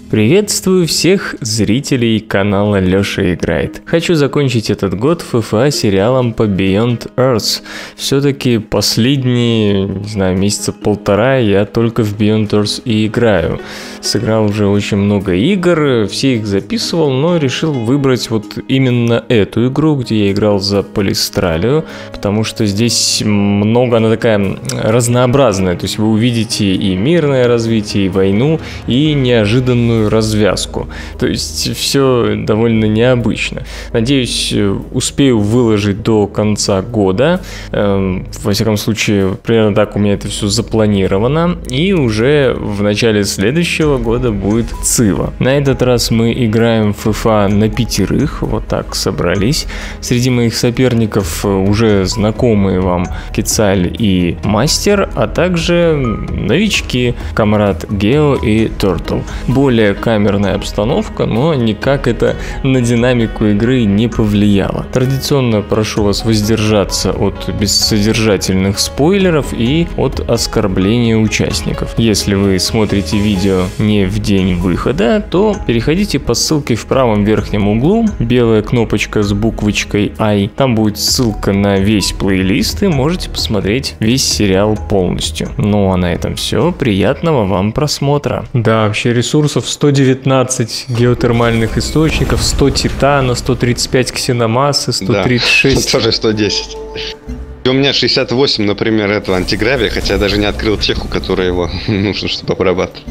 Приветствую всех зрителей канала Лёша Играет. Хочу закончить этот год ФФА сериалом по Beyond Earth. Все-таки последние, не знаю, месяца полтора я только в Beyond Earth и играю. Сыграл уже очень много игр, все их записывал, но решил выбрать вот именно эту игру, где я играл за Полистралию, потому что здесь много, она такая разнообразная, то есть вы увидите и мирное развитие, и войну, и неожиданную развязку. То есть все довольно необычно. Надеюсь, успею выложить до конца года. Во всяком случае, примерно так у меня это все запланировано. И уже в начале следующего года будет Цива. На этот раз мы играем в ФФА на 5, вот так собрались. Среди моих соперников уже знакомые вам Кицаль и Мастер, а также новички Камрад Гео и Turtle. Более камерная обстановка, но никак это на динамику игры не повлияло. Традиционно прошу вас воздержаться от бессодержательных спойлеров и от оскорбления участников. Если вы смотрите видео не в день выхода, то переходите по ссылке в правом верхнем углу, белая кнопочка с буквочкой I, там будет ссылка на весь плейлист и можете посмотреть весь сериал полностью. Ну а на этом все, приятного вам просмотра. Да, вообще ресурсов 119 геотермальных источников, 100 титана, 135 ксеномассы, 136... Да, тоже 110. И у меня 68, например, этого антигравия, хотя я даже не открыл теху, которая его нужно, чтобы обрабатывать.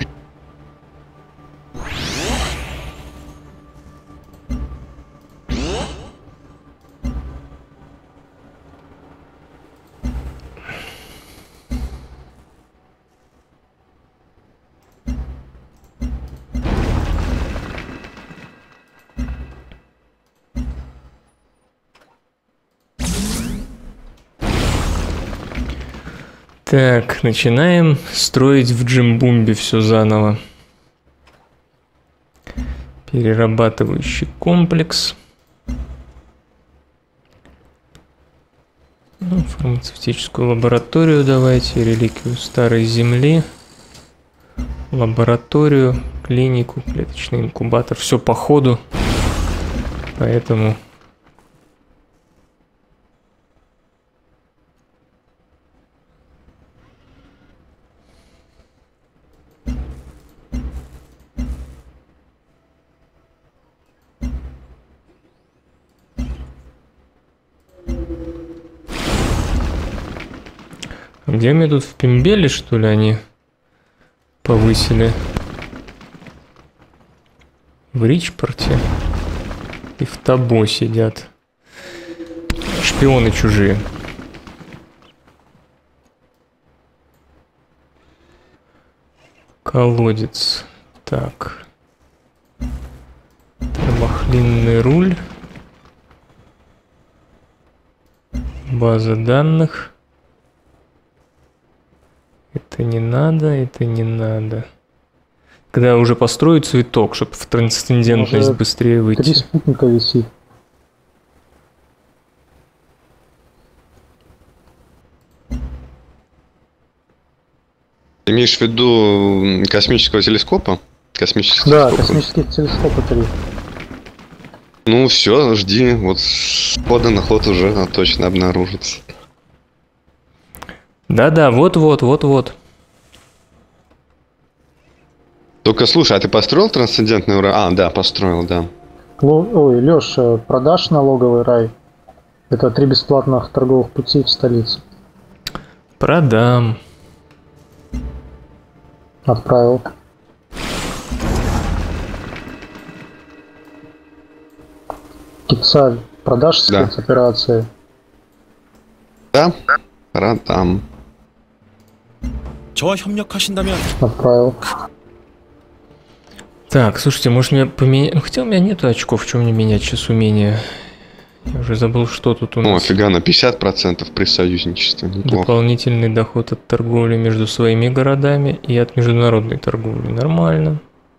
Так, начинаем строить в Джимбумбе все заново. Перерабатывающий комплекс. Ну, фармацевтическую лабораторию давайте, реликвию старой земли, лабораторию, клинику, клеточный инкубатор. Все по ходу, поэтому... Где мне тут в Пимбеле, что ли, они повысили? В Ричпорте и в Табо сидят. Шпионы чужие. Колодец. Так. Термохлинный руль. База данных. Это не надо, это не надо. Когда уже построю цветок, чтобы в трансцендентность быстрее выйти. 3 спутника висит. Ты имеешь в виду космического телескопа? Космический Да, телескоп. космический телескоп 3. Ну все, жди. Вот с хода на ход уже точно обнаружится. Да-да, вот-вот. Только слушай, а ты построил трансцендентный рай? А, да, построил, да. Ой, Лёш, продашь налоговый рай? Это 3 бесплатных торговых пути в столице. Продам. Отправил. Кицаль, продашь спецоперации? Да, продам. 저와 협력하신다면 Отправил. Так, слушайте, может мне поменять... Хотя у меня нету очков, в чем мне менять сейчас умения. Я уже забыл, что тут у нас. О, фига, на 50% при союзничестве. Неплохо. Дополнительный доход от торговли между своими городами и от международной торговли. Нормально.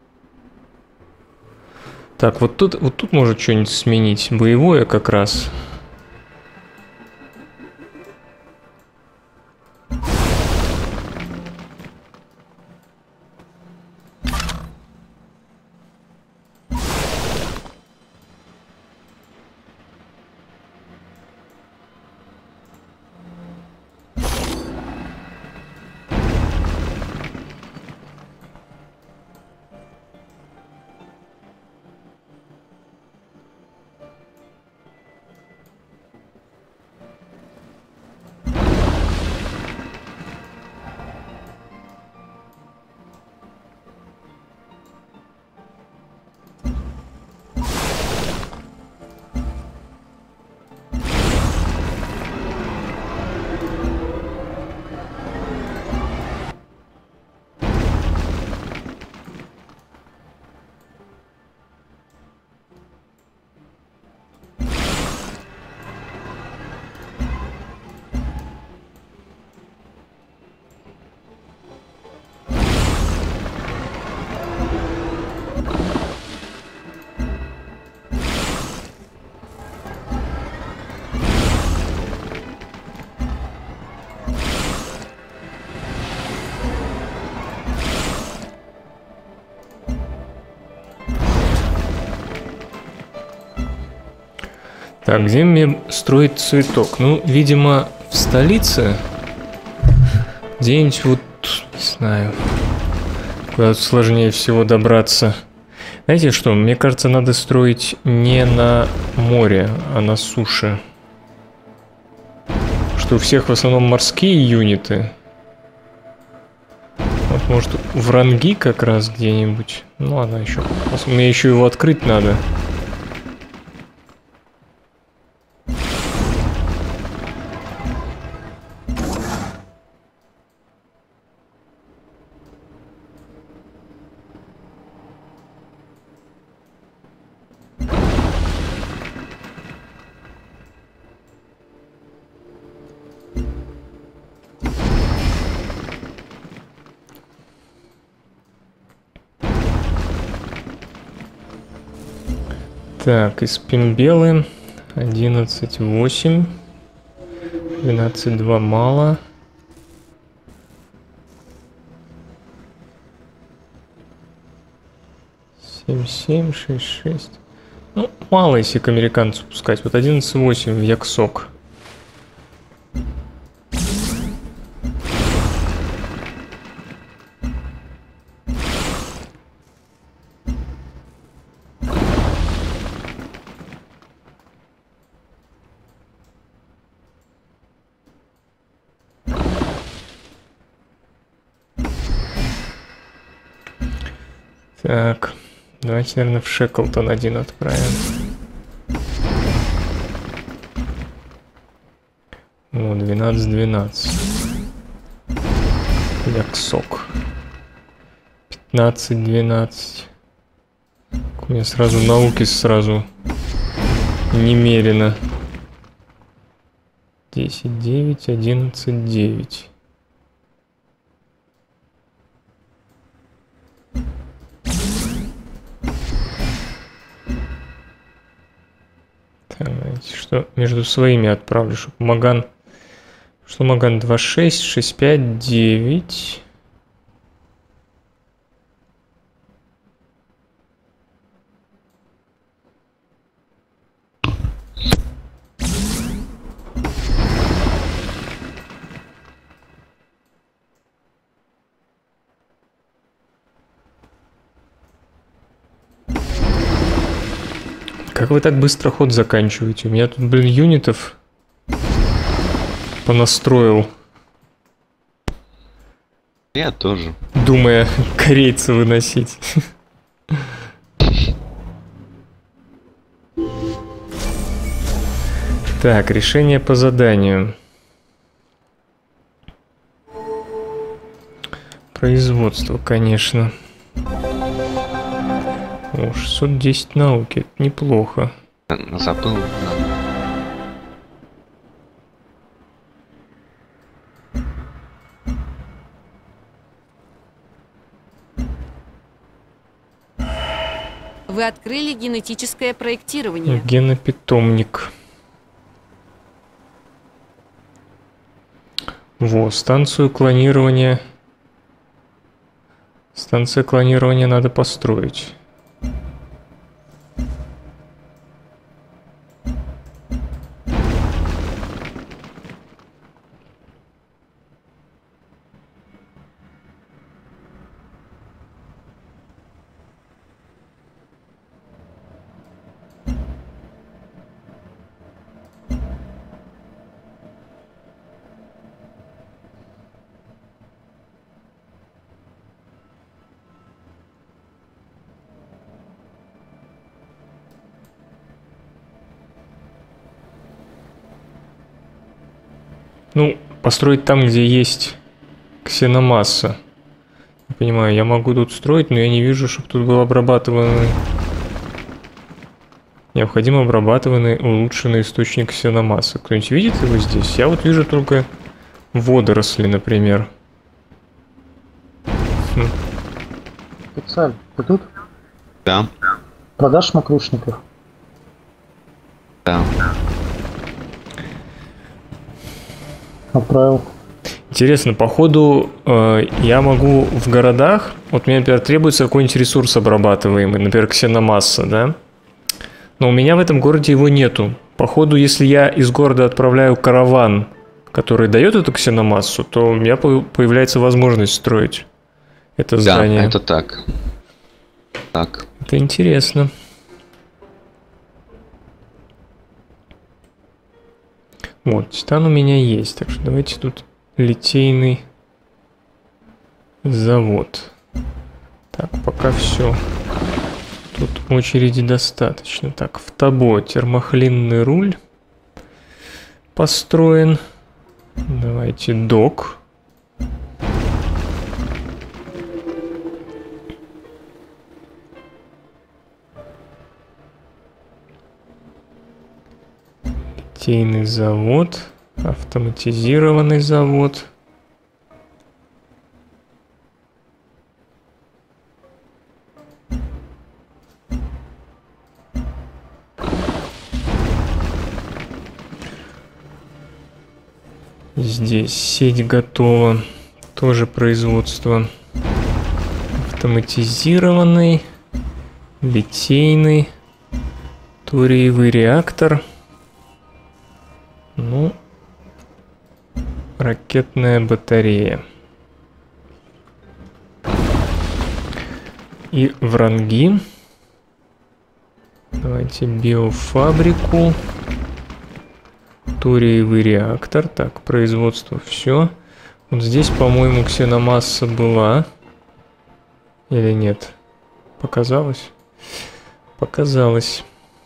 Так, вот тут может что-нибудь сменить. Боевое как раз. Так, где мне строить цветок? Ну, видимо, в столице. Где-нибудь вот, не знаю, куда-то сложнее всего добраться. Знаете что, мне кажется, надо строить не на море, а на суше. Что у всех в основном морские юниты. Вот, может, в Ранги как раз где-нибудь. Ну, ладно, еще. Мне еще его открыть надо. Так, из Пимбелы 11,8. 12,2 мало. 7,7, 6,6. Ну, мало, если к американцу пускать. Вот 11,8 в Яксок. Так, давайте, наверное, в Шеклтон один отправим. О, 12-12. Яксок. 15-12. У меня сразу науки сразу немерено. 10-9, 11-9. Что между своими отправлю, чтобы Маган... Что Маган 2,6, 6,5, 9. Как вы так быстро ход заканчиваете? У меня тут, блин, юнитов понастроил. Я тоже. Думая корейца выносить. Так, решение по заданию. Производство, конечно. О, 610 науки, это неплохо. Забыл. Вы открыли генетическое проектирование. Генопитомник. Во, станцию клонирования. Станция клонирования надо построить. Ну, построить там, где есть ксеномасса. Не понимаю, я могу тут строить, но я не вижу, чтобы тут был обрабатыванный... Необходимо обрабатыванный улучшенный источник ксеномассы. Кто-нибудь видит его здесь? Я вот вижу только водоросли, например. Специаль, ты тут? Да. Продашь мокрушников? Да. Отправил. Интересно, походу я могу в городах, вот мне, например, требуется какой-нибудь ресурс обрабатываемый, например, ксеномасса, да? Но у меня в этом городе его нету. Походу, если я из города отправляю караван, который дает эту ксеномассу, то у меня появляется возможность строить это здание. Да, это так. Так. Это интересно. Вот, титан у меня есть, так что давайте тут литейный завод. Так, пока все. Тут очереди достаточно. Так, в Табо термохлинный руль построен. Давайте док. Литейный завод, автоматизированный завод. Здесь сеть готова, тоже производство. Автоматизированный, литейный, ториевый реактор. Ну, ракетная батарея. И вранги. Давайте биофабрику. Ториевый реактор. Так, производство все. Вот здесь, по-моему, ксеномасса была. Или нет? Показалось? Показалось.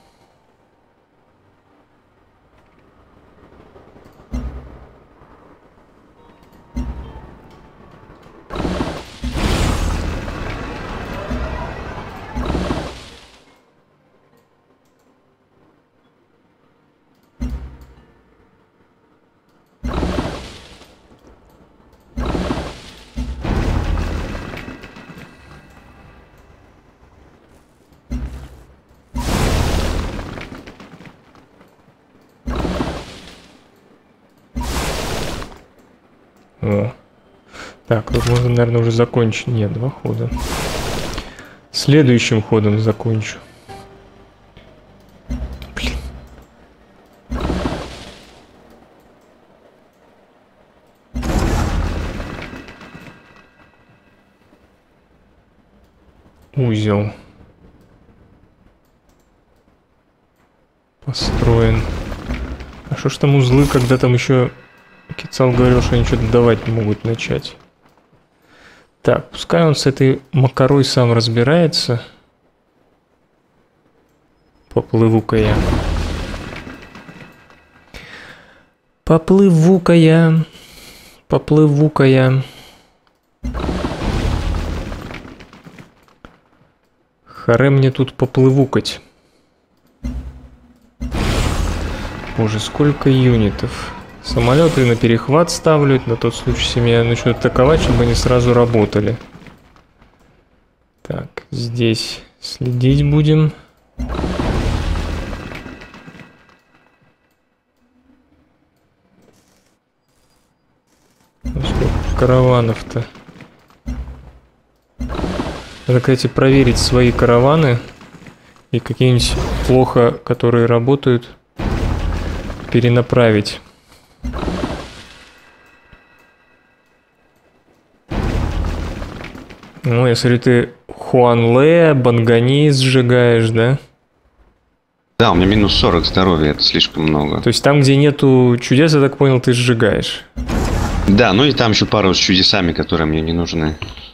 О. Так, тут можно, наверное, уже закончить. Нет, 2 хода. Следующим ходом закончу. Блин. Узел. Построен. А что ж там узлы, когда там еще... Кицал говорил, что они что-то давать не могут начать. Так, пускай он с этой макарой сам разбирается. Поплыву-ка я. Поплыву-ка я. Поплыву-ка я. Харе мне тут поплывукать. Боже, сколько юнитов. Самолеты на перехват ставлю, на тот случай, если меня начнут атаковать, чтобы они сразу работали. Так, здесь следить будем. Ну, сколько караванов-то? Надо, кстати, проверить свои караваны и какие-нибудь плохо, которые работают, перенаправить. Ну, я смотрю, ты Хуанле, Бангани сжигаешь, да? Да, у меня минус 40 здоровья, это слишком много. То есть там, где нету чудес, я так понял, ты сжигаешь? Да, ну и там еще пару с чудесами, которые мне не нужны.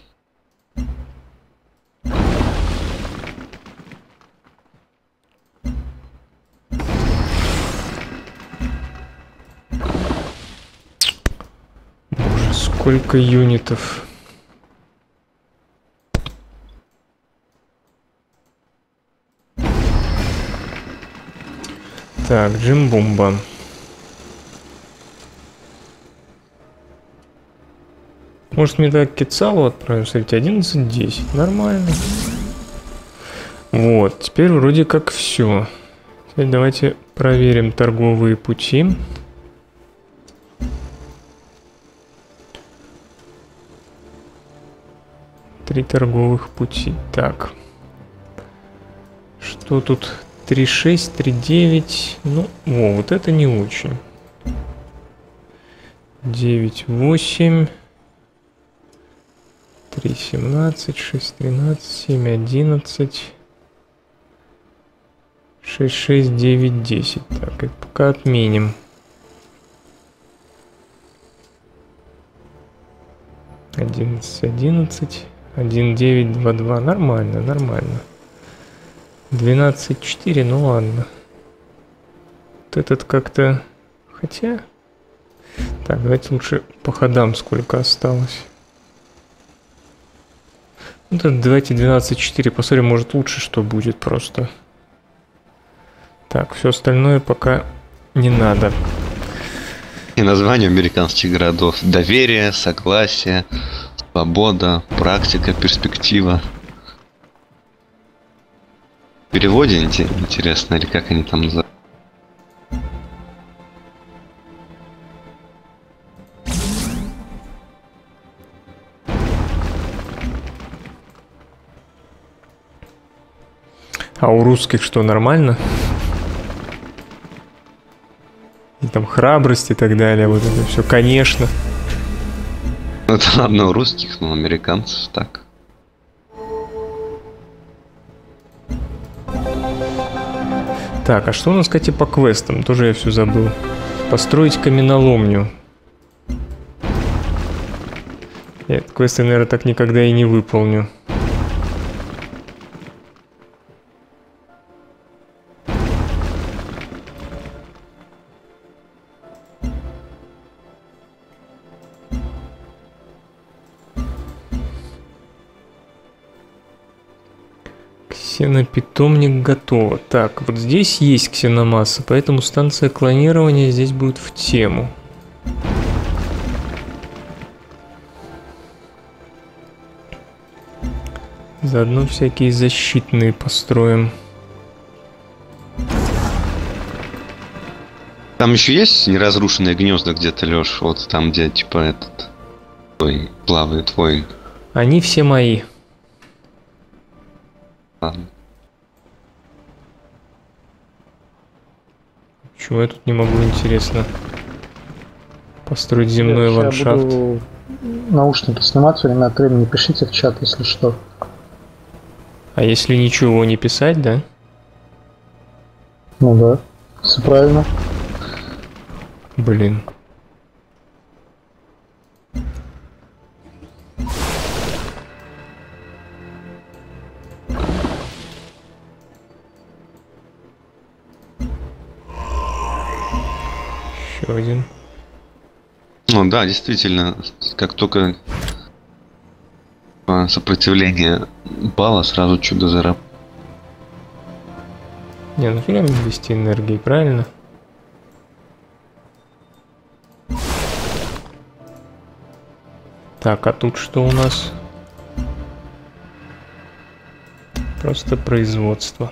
Боже, сколько юнитов. Так, Джимбумба. Может, мне так к Кицалу отправим? Смотрите, 11-10. Нормально. Вот, теперь вроде как все. Теперь давайте проверим торговые пути. Три торговых пути. Так. Что тут 3.6, 3.9. Ну, вот это не очень. 9.8. 3.17, 6.13, 7.11. 6.6, 9, 10. Так, это пока отменим. 11, 11. 1.9, 2.2. Нормально, нормально. 12.4, ну ладно. Вот этот как-то... Хотя... Так, давайте лучше по ходам сколько осталось. Ну, да, давайте 12.4. Посмотрим, может лучше что будет просто. Так, все остальное пока не надо. И название американских городов. Доверие, согласие, свобода, практика, перспектива. В переводе интересно, или как они там называют? А у русских что, нормально? И там храбрость и так далее, вот это все, конечно. Ну, это ладно у русских, но у американцев так. Так, а что у нас, кстати, по квестам? Тоже я все забыл. Построить каменоломню. Нет, квесты, наверное, так никогда и не выполню. Ксенопитомник готово. Так, вот здесь есть ксеномасса, поэтому станция клонирования здесь будет в тему. Заодно всякие защитные построим. Там еще есть неразрушенные гнезда где-то, Леш? Вот там, где типа этот... Ой, плавает воин. Они все мои. Ладно. Чего я тут не могу, интересно, построить земной ландшафт? Я буду наушники снимать время от времени. Пишите в чат, если что. А если ничего не писать, да? Ну да, все правильно. Блин. Еще один. Ну да, действительно, как только сопротивление упало, сразу чудо зараб. Не, ну фига 200 энергии, правильно? Так, а тут что у нас? Просто производство.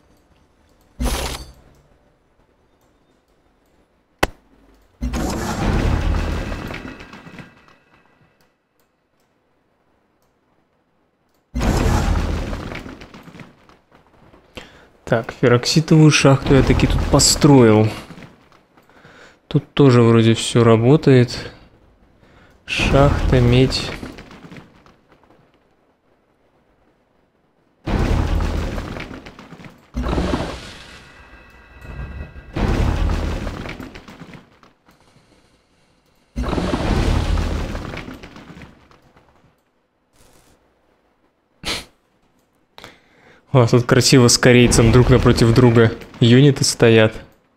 Так, ферокситовую шахту я таки тут построил. Тут тоже вроде все работает. Шахта, медь. У вас тут красиво с корейцем друг напротив друга юниты стоят.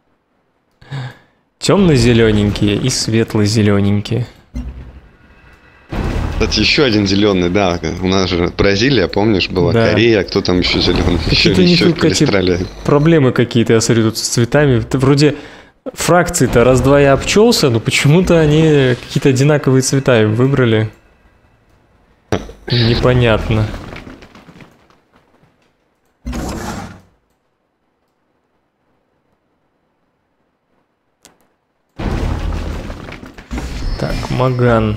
Темно-зелененькие и светло-зелененькие. Кстати, еще один зеленый, да. У нас же Бразилия, помнишь, была, да. Корея, кто там еще зеленый? Еще проблемы какие-то, я смотрю, тут с цветами. Вроде фракции-то раз-два я обчелся, но почему-то они какие-то одинаковые цвета выбрали. Непонятно. Так, Маган.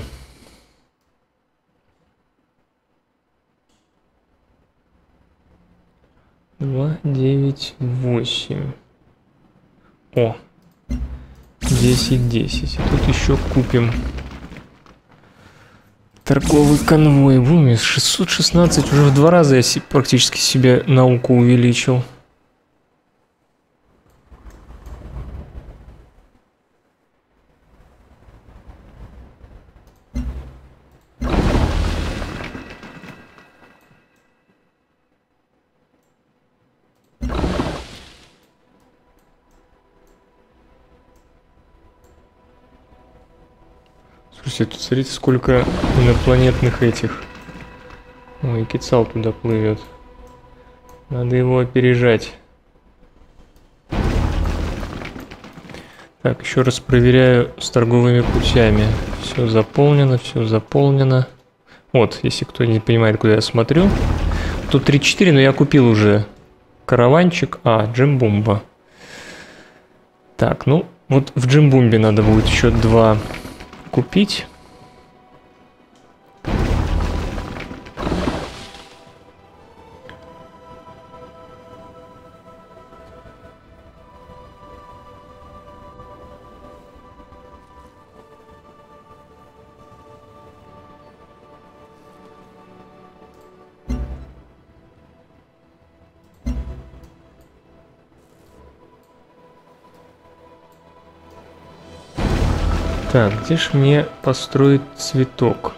2, 9, 8. О, 10, 10. И тут еще купим торговый конвой. Бумис, 616. Уже в 2 раза я практически себе науку увеличил. Слушайте, тут смотрите, сколько инопланетных этих. Ой, Кицал туда плывет. Надо его опережать. Так, еще раз проверяю с торговыми путями. Все заполнено, все заполнено. Вот, если кто не понимает, куда я смотрю. Тут 3-4, но я купил уже караванчик. А, Джимбумба. Так, ну, вот в Джимбумбе надо будет еще 2 купить. Так, где ж мне построить цветок?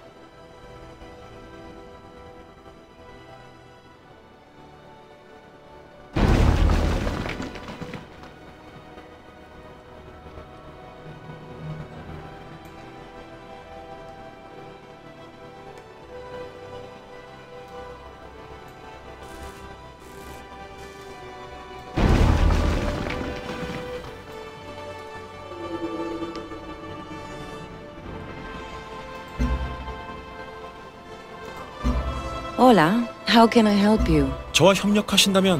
Hola, how can I help you? 저와 협력하신다면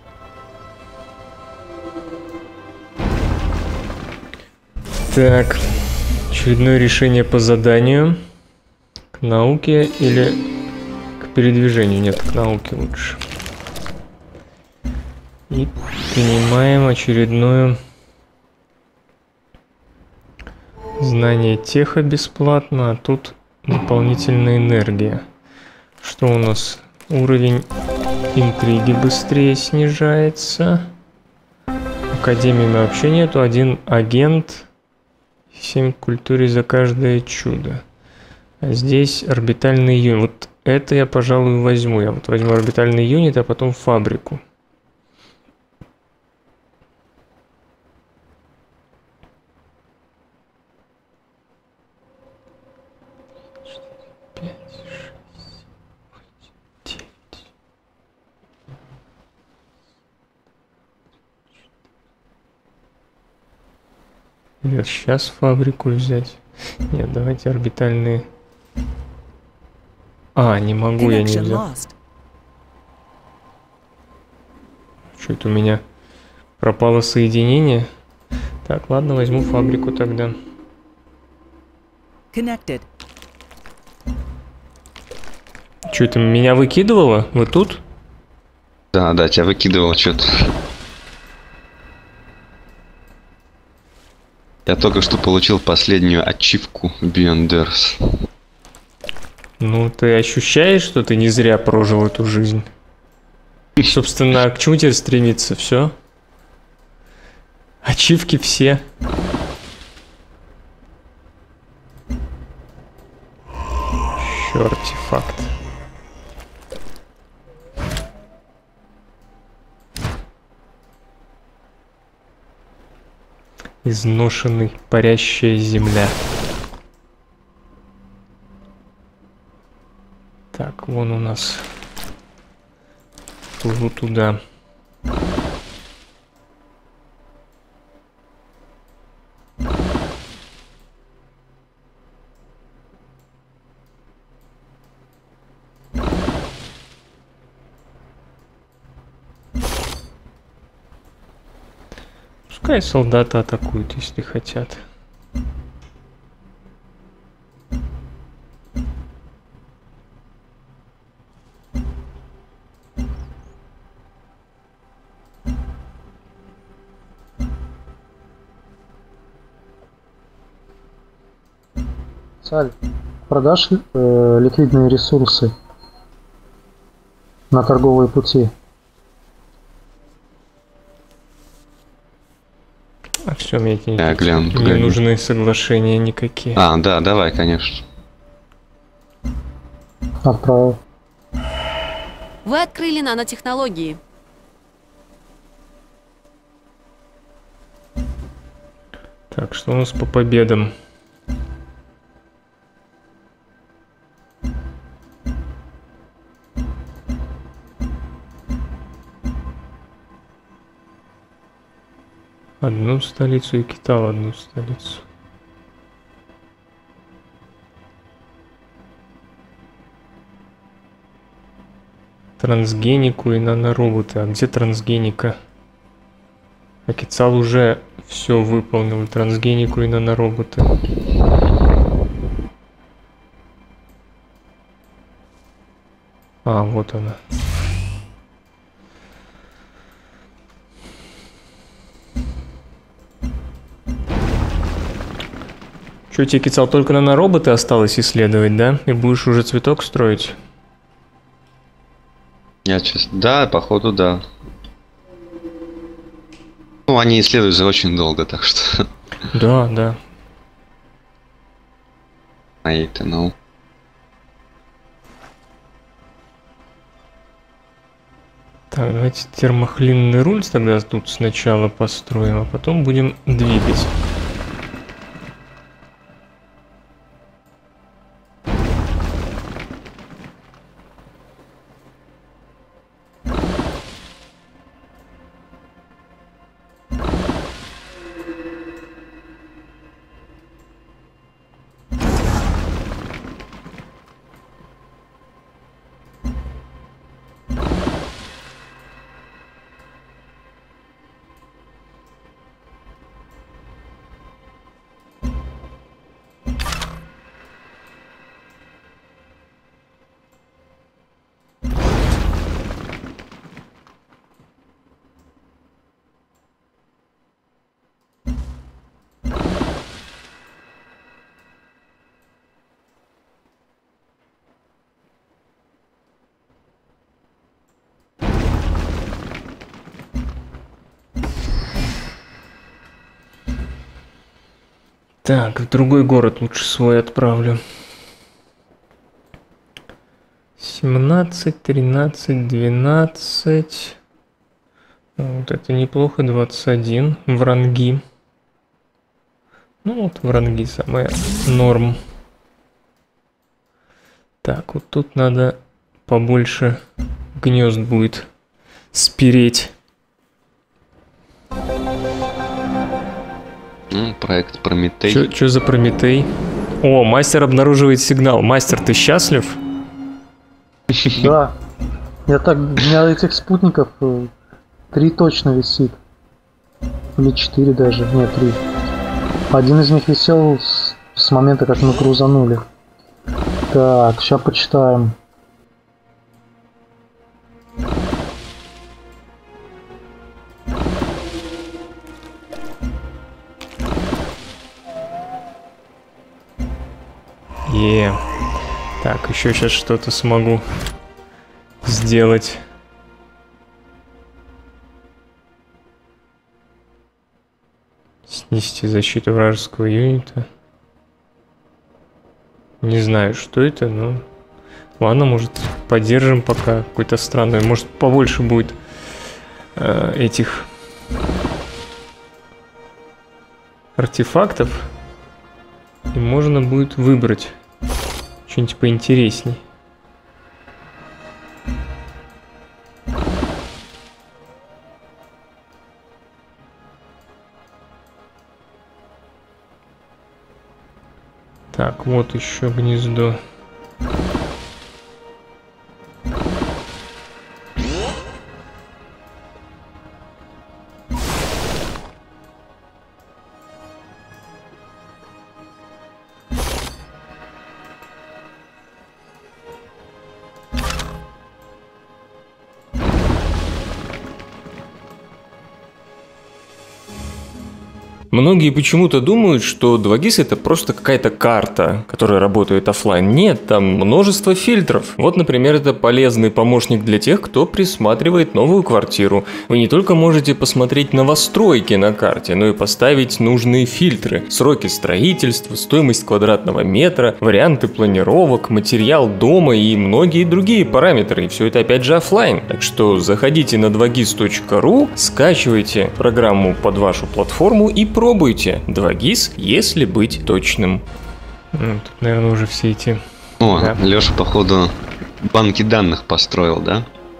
Так, очередное решение по заданию. К науке или к передвижению? Нет, к науке лучше. И принимаем очередное знание теха бесплатно, а тут дополнительная энергия. Что у нас? Уровень интриги быстрее снижается. Академии вообще нету. 1 агент. 7 к культуре за каждое чудо. А здесь орбитальный юнит. Вот это я, пожалуй, возьму. Я вот возьму орбитальный юнит, а потом фабрику. Или сейчас фабрику взять? Нет, давайте орбитальные. А, не могу, я не взял. Что это у меня? Пропало соединение? Так, ладно, возьму фабрику тогда. Connected. Что это, меня выкидывало? Вы тут? Да, да, тебя выкидывало что-то. Я только что получил последнюю ачивку Beyond Earth. Ну, ты ощущаешь, что ты не зря прожил эту жизнь? Собственно, к чему теперь стремиться? Все? Ачивки все. Еще артефакт. Изношенный, парящая земля. Так, вон у нас. Плыву туда. Пускай солдаты атакуют, если хотят. Саль, продашь ликвидные ресурсы на торговые пути? А все, мне эти Я гляну, не погоди. нужны соглашения никакие. А, да, давай, конечно. Отправил. Вы открыли нанотехнологии. Так, что у нас по победам? Одну столицу и Китал одну столицу. Трансгенику и нанороботы. А где трансгеника? А Китал уже все выполнил. И трансгенику и нанороботы. А, вот она. Что, тебе, Кицал, только нанороботы осталось исследовать, да? И будешь уже цветок строить? Я сейчас... Да, походу, да. Ну, они исследуют за очень долго, так что... Да, да. А это, ну... Так, давайте термохлинный руль тогда тут сначала построим, а потом будем двигать. Так, в другой город лучше свой отправлю. 17, 13, 12. Вот это неплохо. 21. Вранги. Ну вот вранги самая норм. Так, вот тут надо побольше гнезд будет спереть. Проект Прометей. Чё за Прометей? О, мастер обнаруживает сигнал. Мастер, ты счастлив? Да. Я так, у меня этих спутников 3 точно висит. Или 4 даже. Нет, 3. Один из них висел с момента, как мы крузанули. Так, сейчас почитаем. Так, еще сейчас что-то смогу сделать. Снести защиту вражеского юнита. Не знаю, что это, но... Ладно, может, поддержим пока какой-то странный. Может, побольше будет этих артефактов. И можно будет выбрать что-нибудь поинтересней. Так, вот еще гнездо. Многие почему-то думают, что 2GIS это просто какая-то карта, которая работает офлайн. Нет, там множество фильтров. Вот, например, это полезный помощник для тех, кто присматривает новую квартиру. Вы не только можете посмотреть новостройки на карте, но и поставить нужные фильтры. Сроки строительства, стоимость квадратного метра, варианты планировок, материал дома и многие другие параметры. И все это опять же офлайн. Так что заходите на 2gis.ru, скачивайте программу под вашу платформу и пробуйте 2GIS, если быть точным. Тут, наверное, уже все эти... О, да. Леша, походу, банки данных построил, да?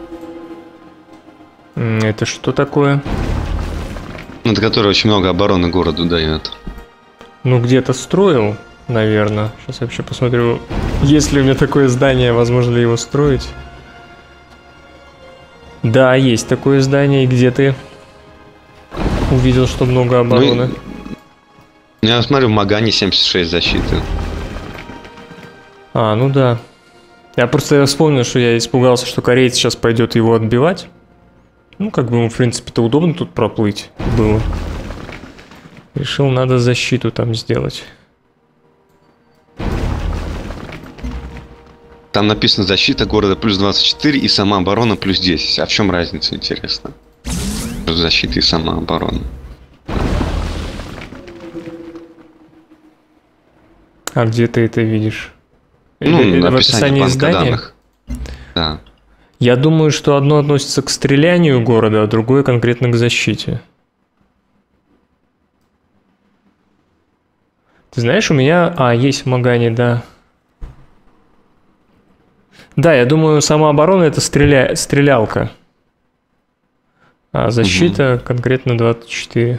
Это что такое? Ну, это который очень много обороны городу дает. Ну, где-то строил, наверное. Сейчас я вообще посмотрю, есть ли у меня такое здание, возможно ли его строить. Да, есть такое здание, и где ты увидел, что много обороны? Ну, я смотрю, в Магане 76 защиты. Ну да. Я просто вспомнил, что я испугался, что кореец сейчас пойдет его отбивать. Ну, как бы ему, в принципе-то, удобно тут проплыть было. Решил, надо защиту там сделать. Там написано защита города плюс 24 и сама оборона плюс 10. А в чем разница, интересно? Между защитой и сама оборона. А где ты это видишь? Ну, в описании банка здания? данных. Да. Я думаю, что одно относится к стрелянию города, а другое конкретно к защите. Ты знаешь, у меня... есть в Магане, да. Да, я думаю, самооборона это стрелялка. А защита конкретно 24.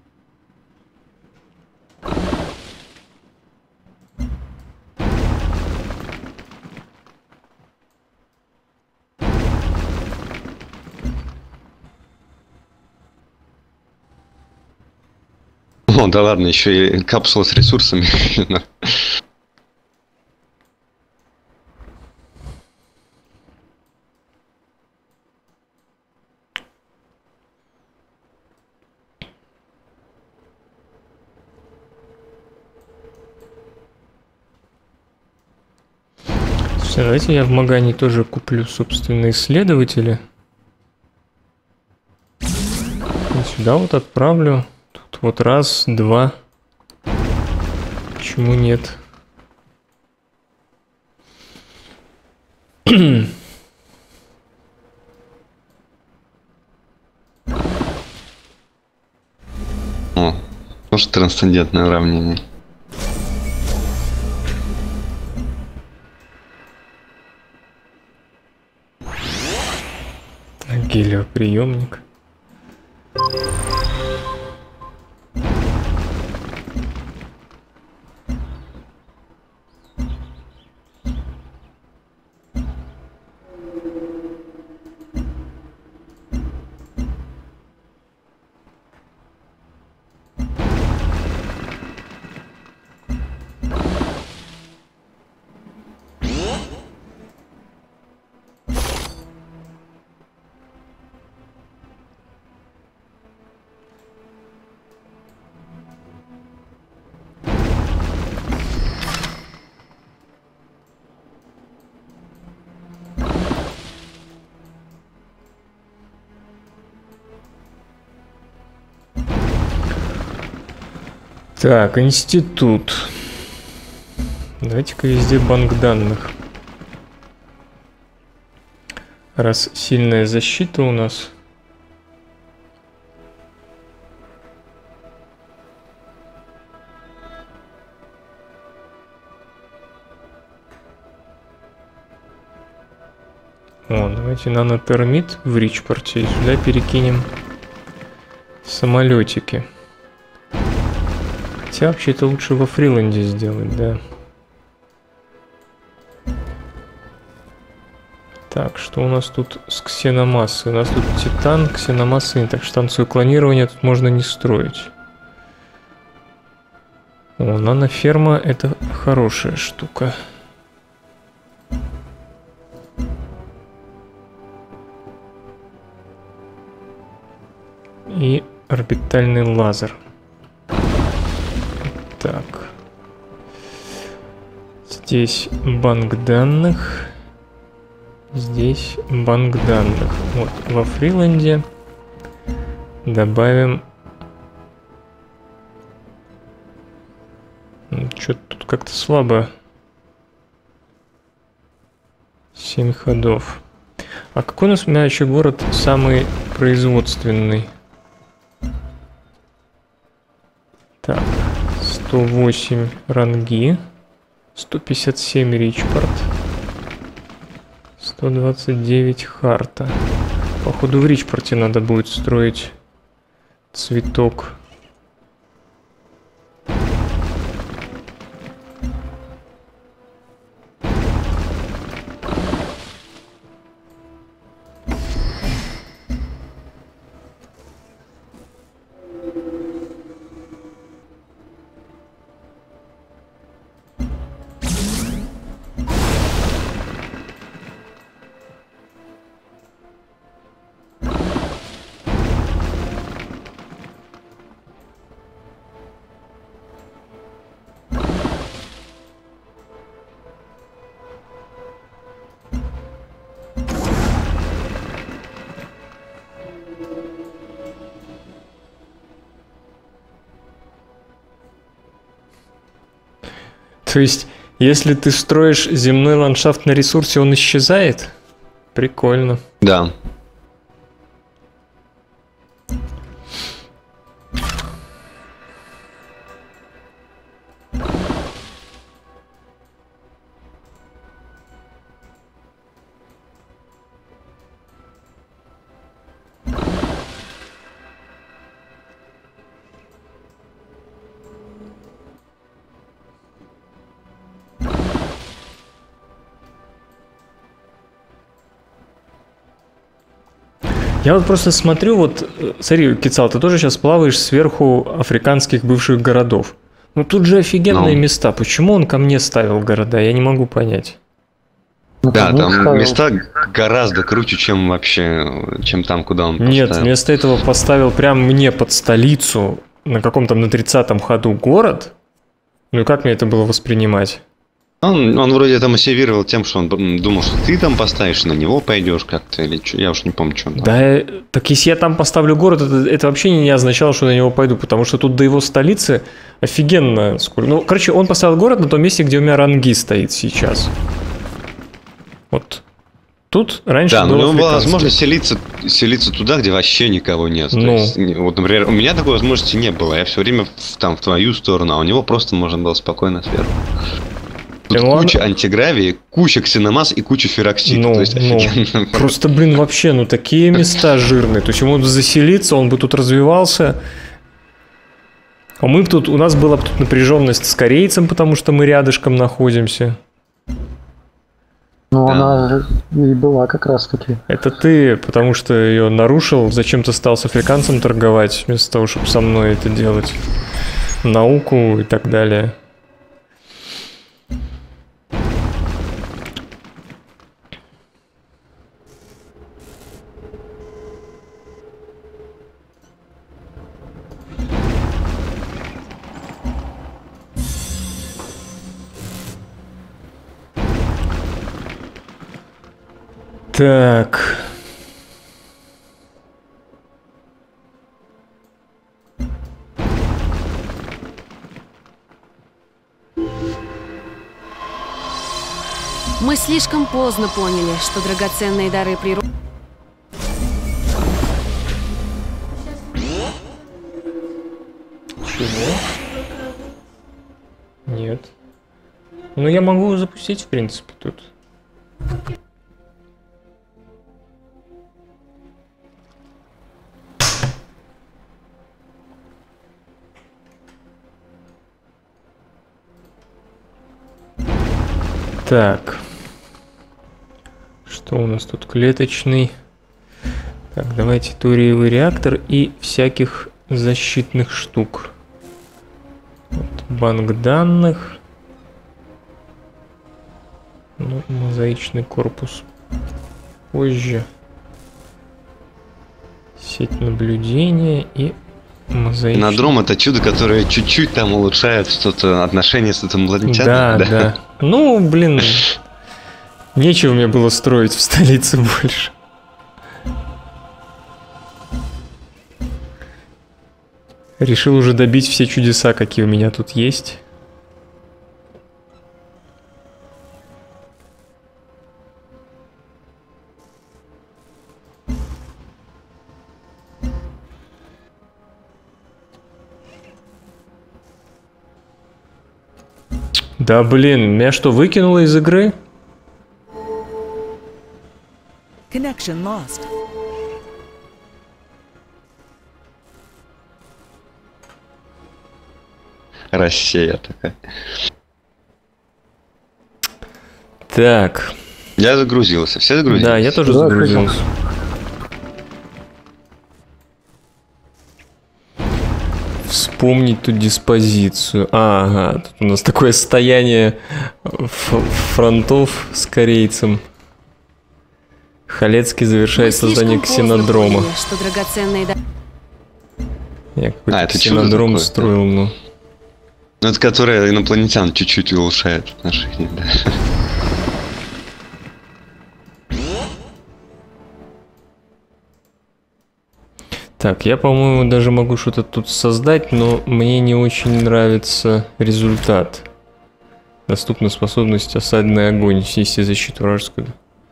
О, да ладно, еще и капсула с ресурсами. Слушай, давайте я в Магане тоже куплю, собственно, исследователи. И сюда вот отправлю. Тут вот раз, два. Почему нет? О, тоже трансцендентное уравнение. Гелиоприемник. Так, институт. Давайте-ка везде банк данных. Раз сильная защита у нас. Давайте нанотермит в Ричпорте и сюда перекинем самолетики. Хотя вообще это лучше во Фриланде сделать, да. Так, что у нас тут с ксеномассой? У нас тут титан, ксеномасса, так что станцию клонирования тут можно не строить. Наноферма это хорошая штука. И орбитальный лазер. Здесь банк данных. Здесь банк данных. Вот, во Фриланде добавим... Что-то тут как-то слабо. 7 ходов. А какой у нас еще город самый производственный? Так, 108 Ранги, 157 Ричпорт, 129 Харта. Походу в Ричпорте надо будет строить цветок. То есть, если ты строишь земной ландшафт на ресурсе, он исчезает? Прикольно. Да. Я вот просто смотрю, вот, смотри, Кицал, ты тоже сейчас плаваешь сверху африканских бывших городов. Ну тут же офигенные места. Почему он ко мне ставил города? Я не могу понять. Да, там места гораздо круче, чем вообще, чем там, куда он поставил. Нет, вместо этого поставил прям мне под столицу на каком-то на 30-м ходу город. Ну и как мне это было воспринимать? Он вроде это мотивировал тем, что он думал, что ты там поставишь, на него пойдешь как-то, или что, я уж не помню, что он там. Да, так если я там поставлю город, это вообще не означало, что на него пойду, потому что тут до его столицы офигенно сколько. Ну, короче, он поставил город на том месте, где у меня Ранги стоит сейчас. Вот. Тут раньше да, было но у него была возможность селиться туда, где вообще никого нет. Ну. То есть, вот, например, у меня такой возможности не было. Я все время там в твою сторону, а у него просто можно было спокойно сверху. Тут куча антигравии, куча ксеномасс и куча фероксида. Ну, то есть офигенно. Просто, блин, вообще, ну такие места жирные. То есть ему заселиться, он бы тут развивался. А мы тут, у нас была тут напряженность с корейцем, потому что мы рядышком находимся. Ну, она и была как раз таки. Это ты, потому что ее нарушил, зачем-то стал с африканцем торговать, вместо того, чтобы со мной это делать. Науку и так далее. Так. Мы слишком поздно поняли, что драгоценные дары природы... Чего? Нет. Ну, я могу запустить, в принципе, тут. Так. Что у нас тут? Клеточный. Так, давайте туриевый реактор и всяких защитных штук. Вот, банк данных. Ну, мозаичный корпус позже. Сеть наблюдения и Надром — это чудо, которое чуть-чуть там улучшает что-то, отношения с этим инопланетянином. Да. Ну, блин, нечего мне было строить в столице больше. Решил уже добить все чудеса, какие у меня тут есть. Да блин, меня что, выкинуло из игры? Connection lost. Россия такая. Так. Я загрузился. Все загрузились? Да, я тоже Да, загрузился. Вспомнить тут диспозицию. Ага, тут у нас такое стояние фронтов с корейцем. Халецкий завершает создание ксенодрома. Поняли, что драгоценные... Я какой-то это ксенодром чудо строил, ну. Ну, это которое инопланетян чуть-чуть улучшает отношения, да. Так, я, по-моему, даже могу что-то тут создать, но мне не очень нравится результат. Доступна способность осадный огонь, снести защиту вражескую.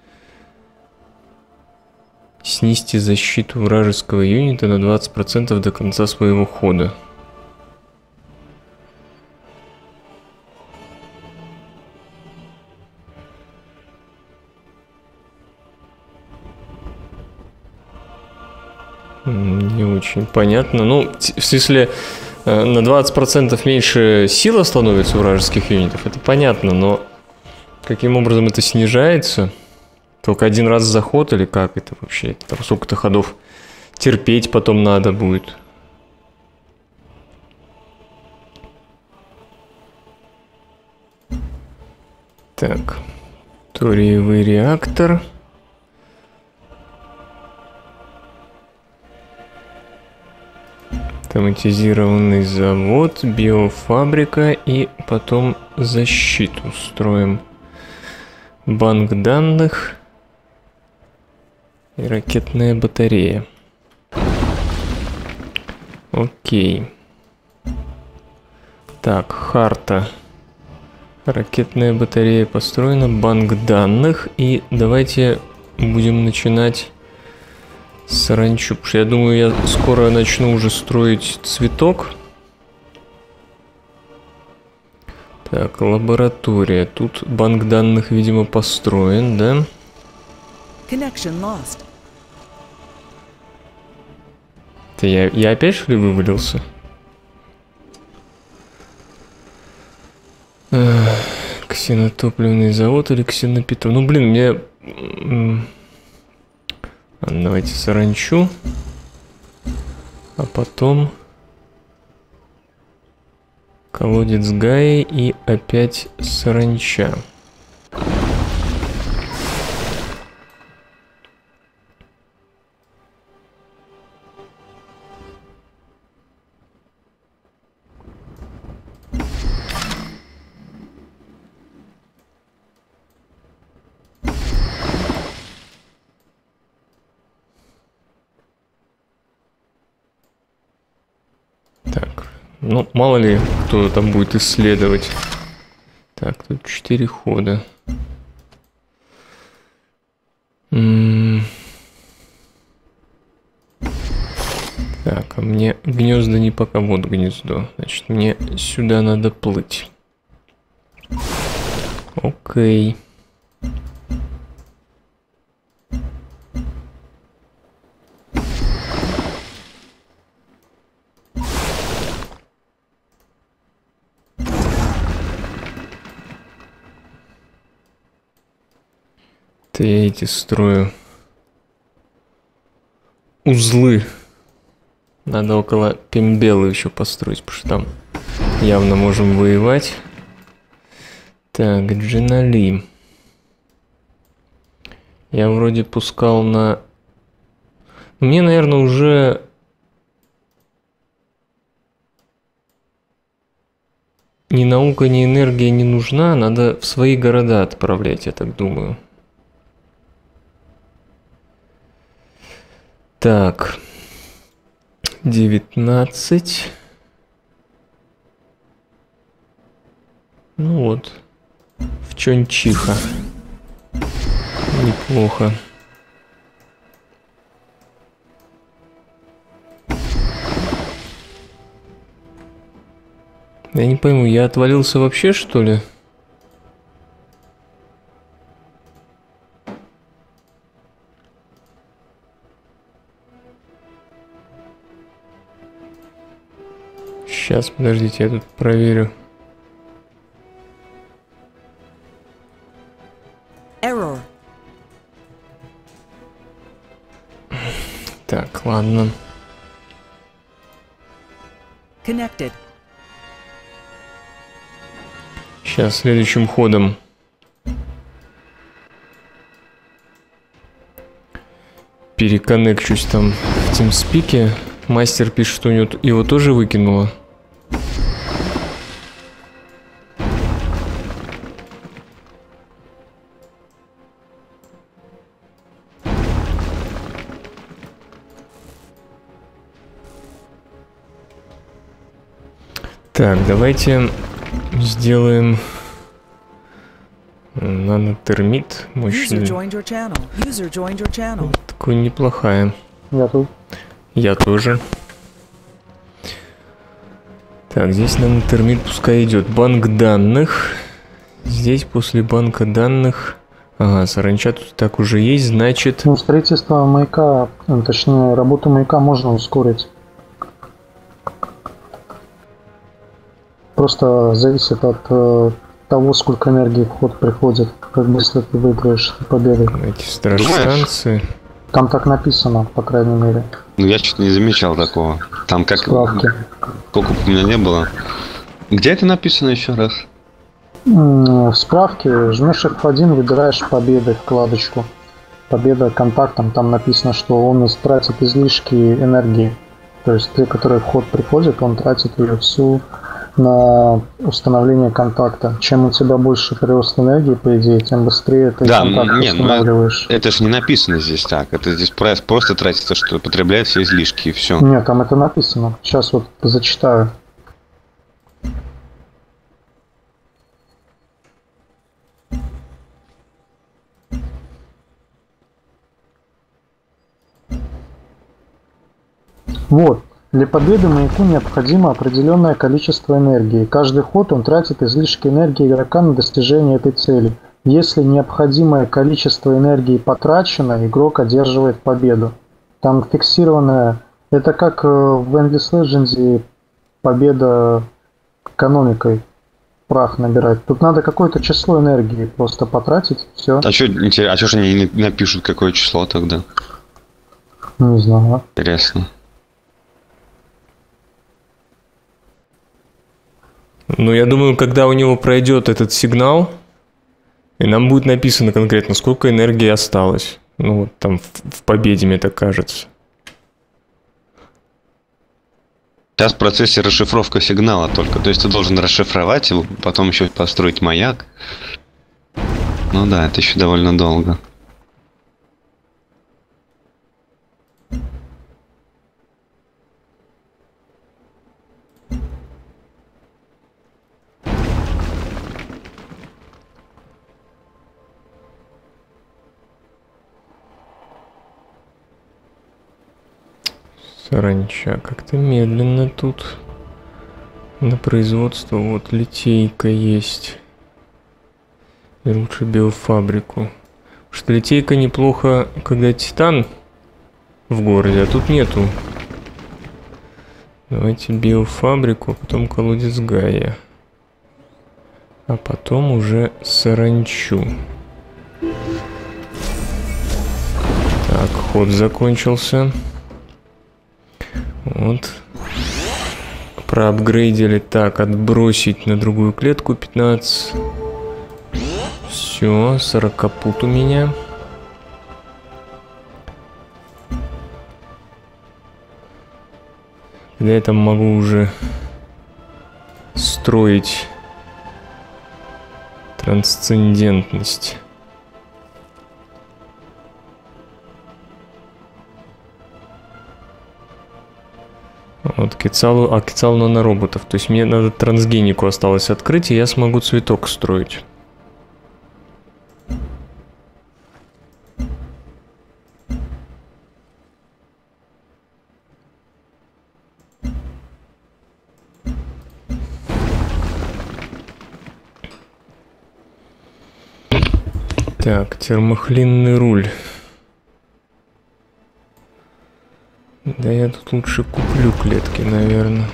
Снести защиту вражеского юнита на 20% до конца своего хода. Не очень понятно. Ну, в смысле, на 20% меньше сила становится у вражеских юнитов, это понятно, но каким образом это снижается? Только один раз заход или как это вообще? Там сколько-то ходов терпеть потом надо будет. Так, ториевый реактор. Автоматизированный завод, биофабрика и потом защиту строим. Банк данных и ракетная батарея. Окей. Так, харта. Ракетная батарея построена, банк данных. И давайте будем начинать саранчу. Потому что я думаю, я скоро начну уже строить цветок. Так, лаборатория. Тут банк данных, видимо, построен, да? Connection lost. Это я опять, что ли, вывалился? Ксенотопливный завод или ксенопитов? Ну, блин, мне... Ладно, давайте саранчу. А потом... Колодец Гаи и опять саранча. Так, ну мало ли кто там будет исследовать. Так, тут 4 хода. Так, а мне гнезда не пока. Вот гнездо. Значит, мне сюда надо плыть. Окей. Это я эти строю. Узлы. Надо около Пембелы еще построить, потому что там явно можем воевать. Так, Джинали. Я вроде пускал на... Мне, наверное, уже ни наука, ни энергия не нужна, надо в свои города отправлять, я так думаю. Так, 19. Ну вот, в Чончиха. Неплохо. Я не пойму, я отвалился вообще, что ли? Сейчас, подождите, я тут проверю. Error. Так, ладно. Connected. Сейчас, следующим ходом. Переконнекчусь там в TeamSpeak. Мастер пишет, что у него его тоже выкинуло. Так, давайте сделаем нанотермит User мощный. joined your channel. User joined your channel. Такой неплохая. Я тут. Я тоже. Так, здесь нанотермит пускай идет. Банк данных. Здесь после банка данных... Ага, саранча тут так уже есть, значит... Ну, строительство маяка, точнее, работу маяка можно ускорить. Просто зависит от того, сколько энергии в ход приходит, как быстро ты выиграешь победы. Эти страж-станции. Там так написано, по крайней мере. Ну, я что-то не замечал такого. Там как... Справки. Сколько бы у меня не было. Где это написано еще раз? В справке жмешь F1, выбираешь победы, вкладочку. Победа контактом, там написано, что он тратит излишки энергии. То есть те, которые в ход приходят, он тратит ее всю на установление контакта. Чем у тебя больше прирост энергии, по идее, тем быстрее ты контакт устанавливаешь. Это же не написано здесь так. Это здесь просто тратится, что потребляет все излишки и все. Нет, там это написано. Сейчас вот зачитаю. Вот. Для победы маяку необходимо определенное количество энергии. Каждый ход он тратит излишки энергии игрока на достижение этой цели. Если необходимое количество энергии потрачено, игрок одерживает победу. Там фиксированное... Это как в Endless Legends победа экономикой прах набирать. Тут надо какое-то число энергии просто потратить, все. А что же они не напишут, какое число тогда? Не знаю. Интересно. Ну, я думаю, когда у него пройдет этот сигнал, и нам будет написано конкретно, сколько энергии осталось. Ну, вот там в победе, мне так кажется. Сейчас в процессе расшифровка сигнала только. То есть ты должен расшифровать его, потом еще построить маяк. Ну да, это еще довольно долго. Саранча, как-то медленно тут на производство. Вот литейка есть. И лучше биофабрику. Потому что литейка неплохо, когда титан в городе, а тут нету. Давайте биофабрику, а потом колодец Гая. А потом уже саранчу. Так, ход закончился. Вот. Проапгрейдили. Так, отбросить на другую клетку 15. Все, 40 пут у меня. Для этого могу уже строить Трансцендентность. Вот Кецалу, а Кецалу нанороботов. То есть мне надо трансгенику осталось открыть, и я смогу цветок строить. Так, термохлинный руль. Да я тут лучше куплю клетки, наверное.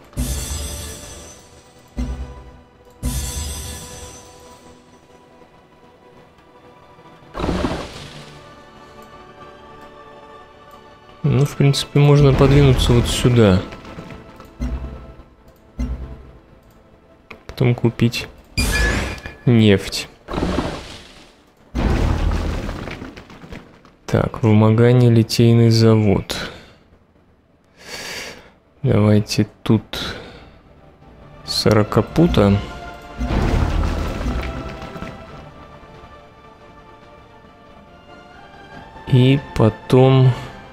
Ну, в принципе, можно подвинуться вот сюда. Потом купить нефть. Так, в Магане литейный завод. Давайте тут 40-пута. И потом...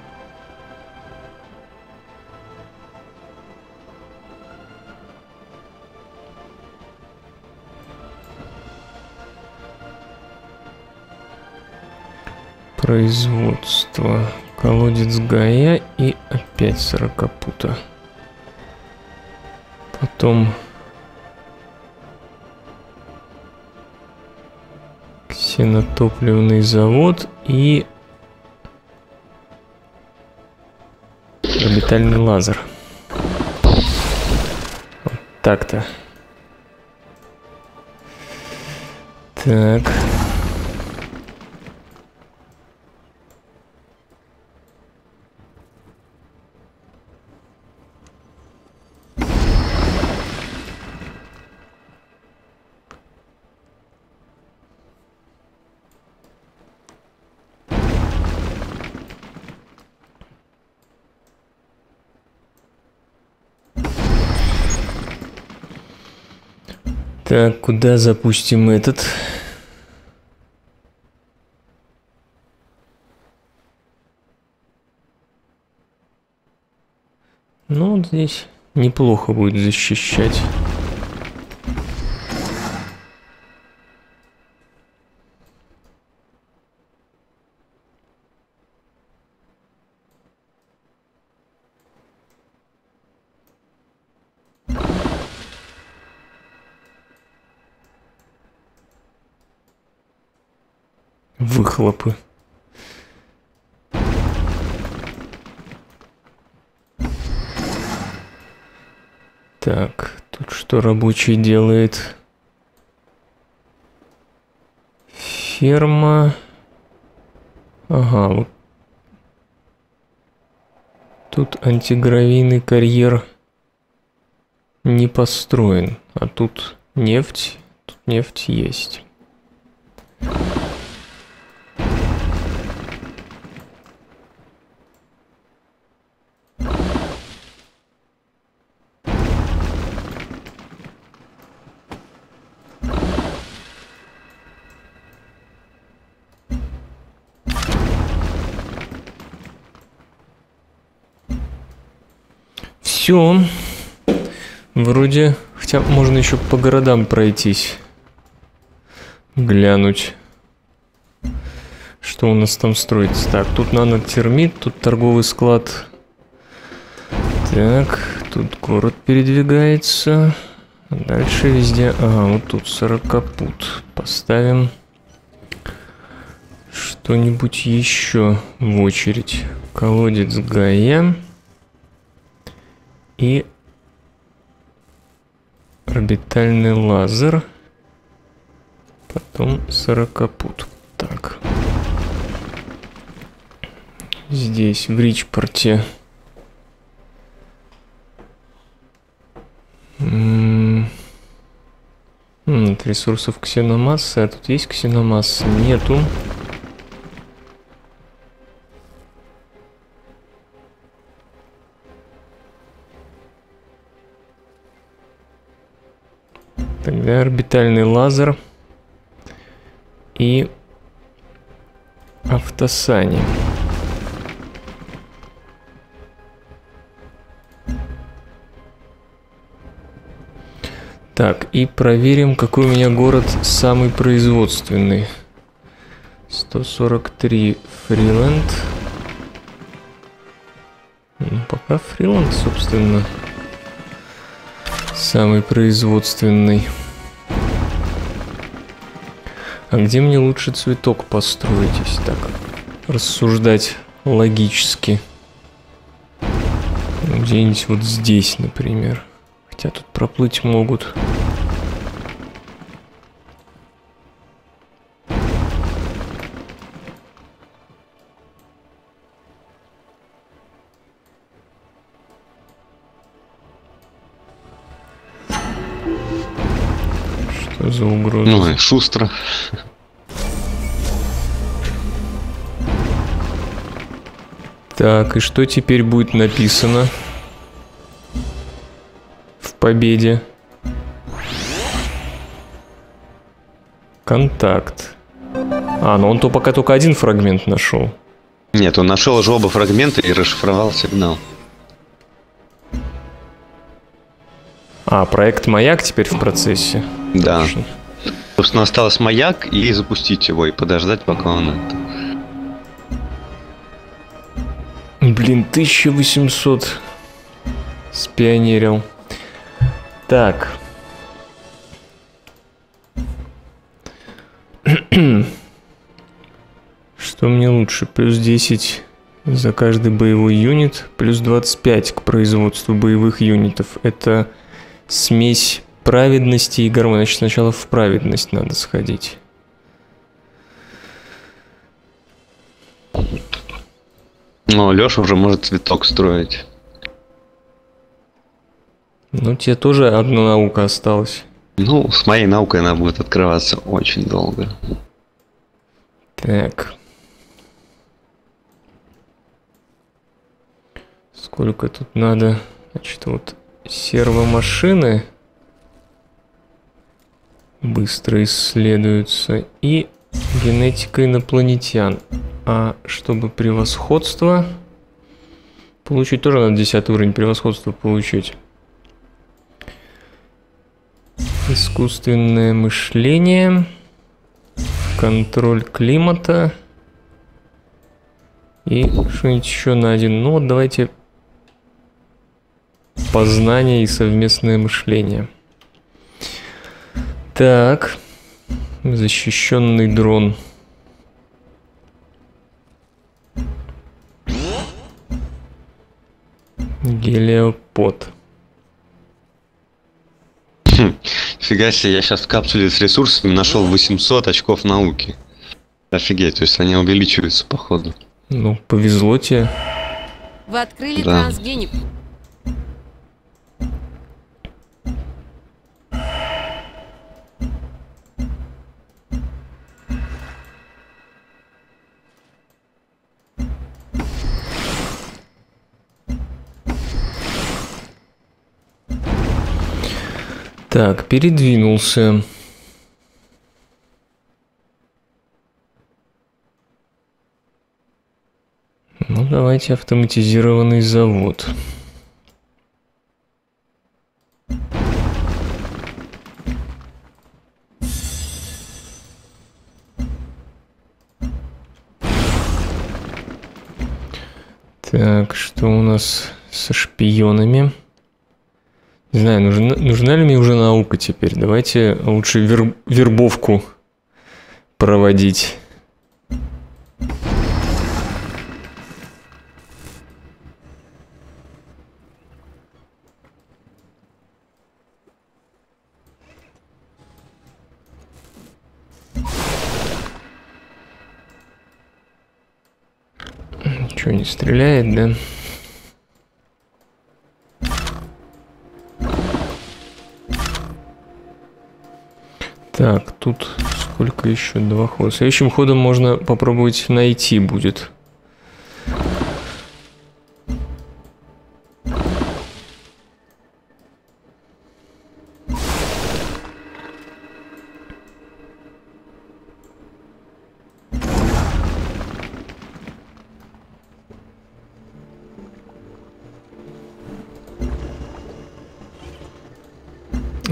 производство. Колодец Гая и опять 40-пута. Потом ксенотопливный завод и орбитальный лазер. Вот так-то. Так. Так, куда запустим этот? Ну, вот здесь неплохо будет защищать. Выхлопы. Так, тут что рабочий делает? Ферма. Ага, вот. Тут антигравийный карьер не построен, а тут нефть есть. Все. Вроде, хотя можно еще по городам пройтись. Глянуть, что у нас там строится. Так, тут нанотермит, тут торговый склад. Так, тут город передвигается. Дальше везде... Ага, вот тут 40-пут. Поставим что-нибудь еще в очередь. Колодец Гая. И орбитальный лазер. Потом 40-пут. Так. Здесь, в Ричпорте. Нет ресурсов ксеномассы. А тут есть ксеномасса? Нету. Тогда орбитальный лазер. и Автосани. Так, и проверим, какой у меня город самый производственный. 143 Фриленд. Ну, пока Фриленд, собственно, самый производственный. А где мне лучше цветок построить, если так рассуждать логически? Где-нибудь вот здесь, например. Хотя тут проплыть могут. Что за угроза? Ну и шустро. Так, и что теперь будет написано в победе? Контакт. А, ну он то пока только один фрагмент нашел. Нет, он нашел уже оба фрагмента и расшифровал сигнал. А, проект «Маяк» теперь в процессе. Да. Отлично. Собственно, осталось маяк и запустить его, и подождать, пока он это... Блин, 1800 спионерил. Так. Что мне лучше? Плюс 10 за каждый боевой юнит, плюс 25 к производству боевых юнитов. Это смесь праведности и гармонии. Значит, сначала в праведность надо сходить. Но Леша уже может цветок строить. Ну, тебе тоже одна наука осталась. Ну, с моей наукой она будет открываться очень долго. Так. Сколько тут надо? Значит, вот сервомашины быстро исследуются и генетика инопланетян. А чтобы превосходство получить, тоже надо 10 уровень превосходства получить. Искусственное мышление, контроль климата и что-нибудь еще на один. Ну вот давайте познание и совместное мышление. Так, защищенный дрон. Гелиопод. Фига себе, я сейчас в капсуле с ресурсами нашел 800 очков науки. Офигеть, то есть они увеличиваются, походу. Ну, повезло тебе. Вы открыли Да. трансгеник. Так, передвинулся. Ну, давайте автоматизированный завод. Так, что у нас со шпионами? Не знаю, нужна ли мне уже наука теперь? Давайте лучше вербовку проводить. Ничего не стреляет, да? Так, тут сколько еще? 2 хода. Следующим ходом можно попробовать найти будет.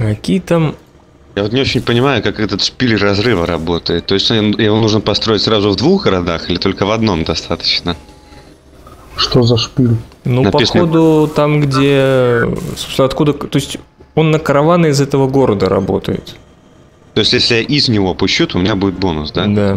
Какие там... Я вот не очень понимаю, как этот шпиль разрыва работает. То есть его нужно построить сразу в 2 городах или только в одном достаточно? Что за шпиль? Ну, Написано... походу, там, где... Собственно, откуда... То есть он на караваны из этого города работает. То есть если я из него пущу, то у меня будет бонус, да? Да.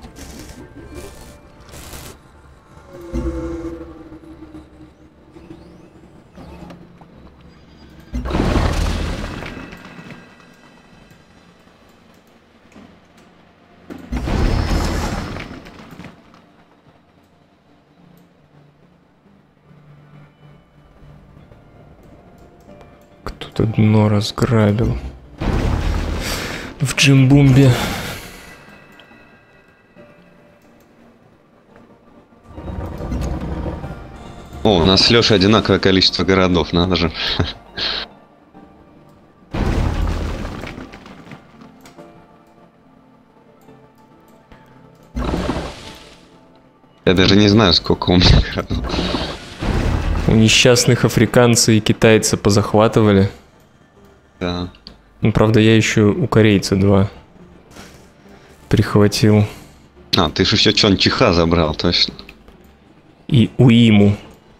Кто-то дно разграбил. В Джимбумбе. О, у нас с Лешей одинаковое количество городов, надо же. Я даже не знаю, сколько у меня городов. У несчастных африканцы и китайцы позахватывали. Да. Ну, правда, я еще у корейца 2 прихватил. А, ты же еще Чон Чиха забрал, точно. И Уиму.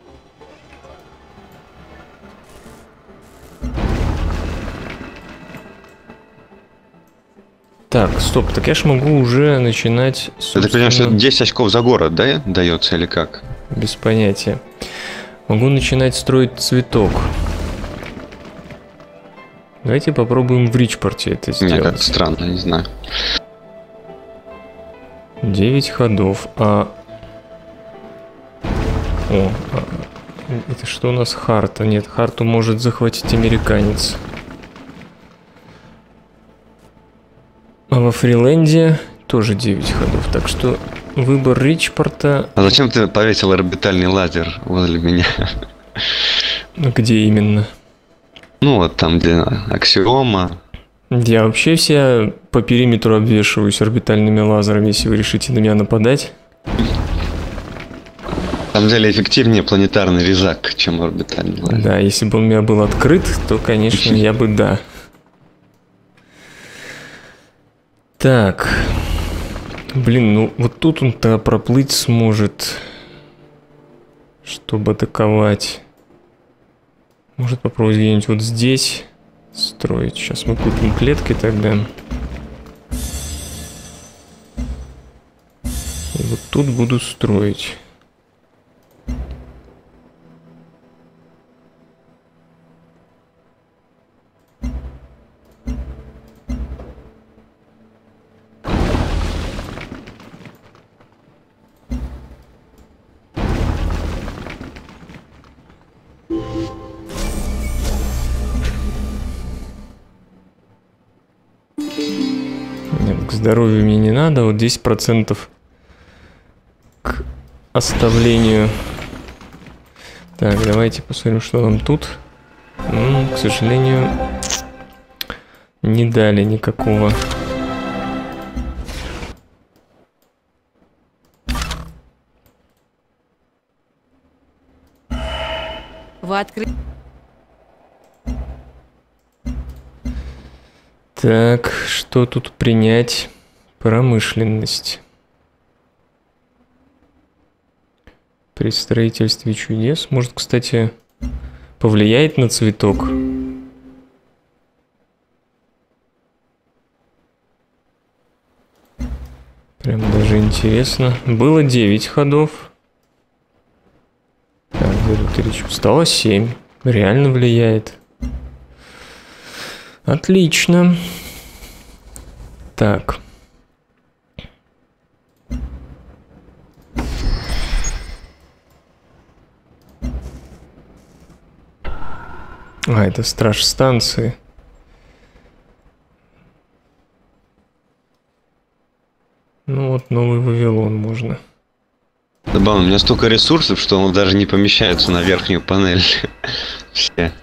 Так, стоп, так я ж могу уже начинать... Ты понимаешь, что это 10 очков за город, да, дается или как? Без понятия. Могу начинать строить цветок. Давайте попробуем в Ричпорте это сделать. Мне как-то странно, не знаю. 9 ходов, это что у нас Харта? Нет, Харту может захватить американец. А во Фриленде тоже 9 ходов, так что выбор Ричпорта... А зачем ты повесил орбитальный лазер возле меня? Где именно? Ну вот там, где аксиома. Я вообще все по периметру обвешиваюсь орбитальными лазерами, если вы решите на меня нападать. На самом деле эффективнее планетарный резак, чем орбитальный лазер. Да, если бы он у меня был открыт, то, конечно, я бы да. Так. Блин, ну вот тут он-то проплыть сможет, чтобы атаковать. Может попробовать где-нибудь вот здесь строить. Сейчас мы купим клетки тогда. И вот тут буду строить. Нет, к здоровью мне не надо. Вот 10% к оставлению. Так, давайте посмотрим, что нам тут. К сожалению, не дали никакого. Вы открыли... Так, что тут принять? Промышленность. При строительстве чудес. Может, кстати, повлияет на цветок? Прям даже интересно. Было 9 ходов. Так, где тут речь? Стало 7. Реально влияет. Отлично. Так. А, это страж станции. Ну вот, Новый Вавилон можно. Забавно, у меня столько ресурсов, что он даже не помещается на верхнюю панель. Все.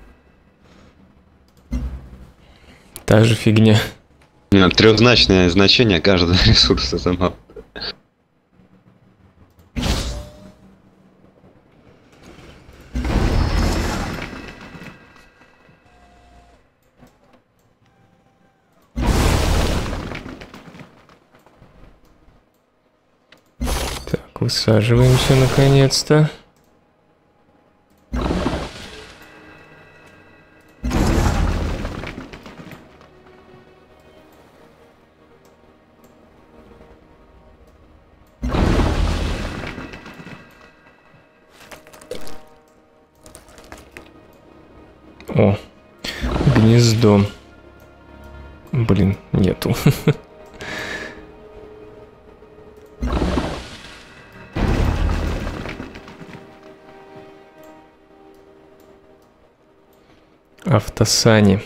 Та же фигня. Трехзначное значение каждого ресурса забавно. высаживаемся наконец-то. О, гнездо. Блин, нету. Автосани.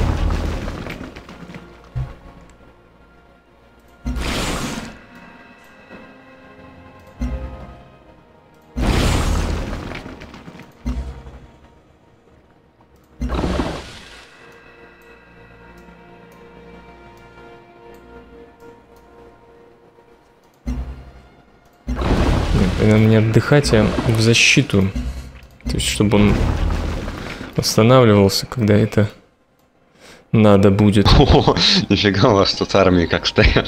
Надо не отдыхать, а в защиту. То есть, чтобы он останавливался, когда это надо будет. О, нифига у вас тут армии как стоят.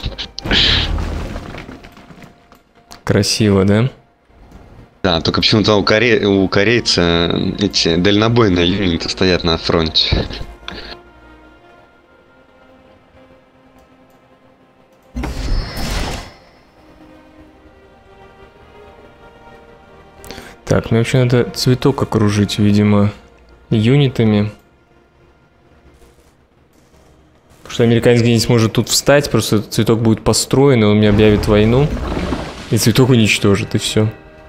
Красиво, да? Да, только почему-то у корейца эти дальнобойные юниты стоят на фронте. Так, мне вообще надо цветок окружить, видимо, юнитами. Потому что американец где-нибудь сможет тут встать, просто цветок будет построен, и он мне объявит войну. И цветок уничтожит, и все.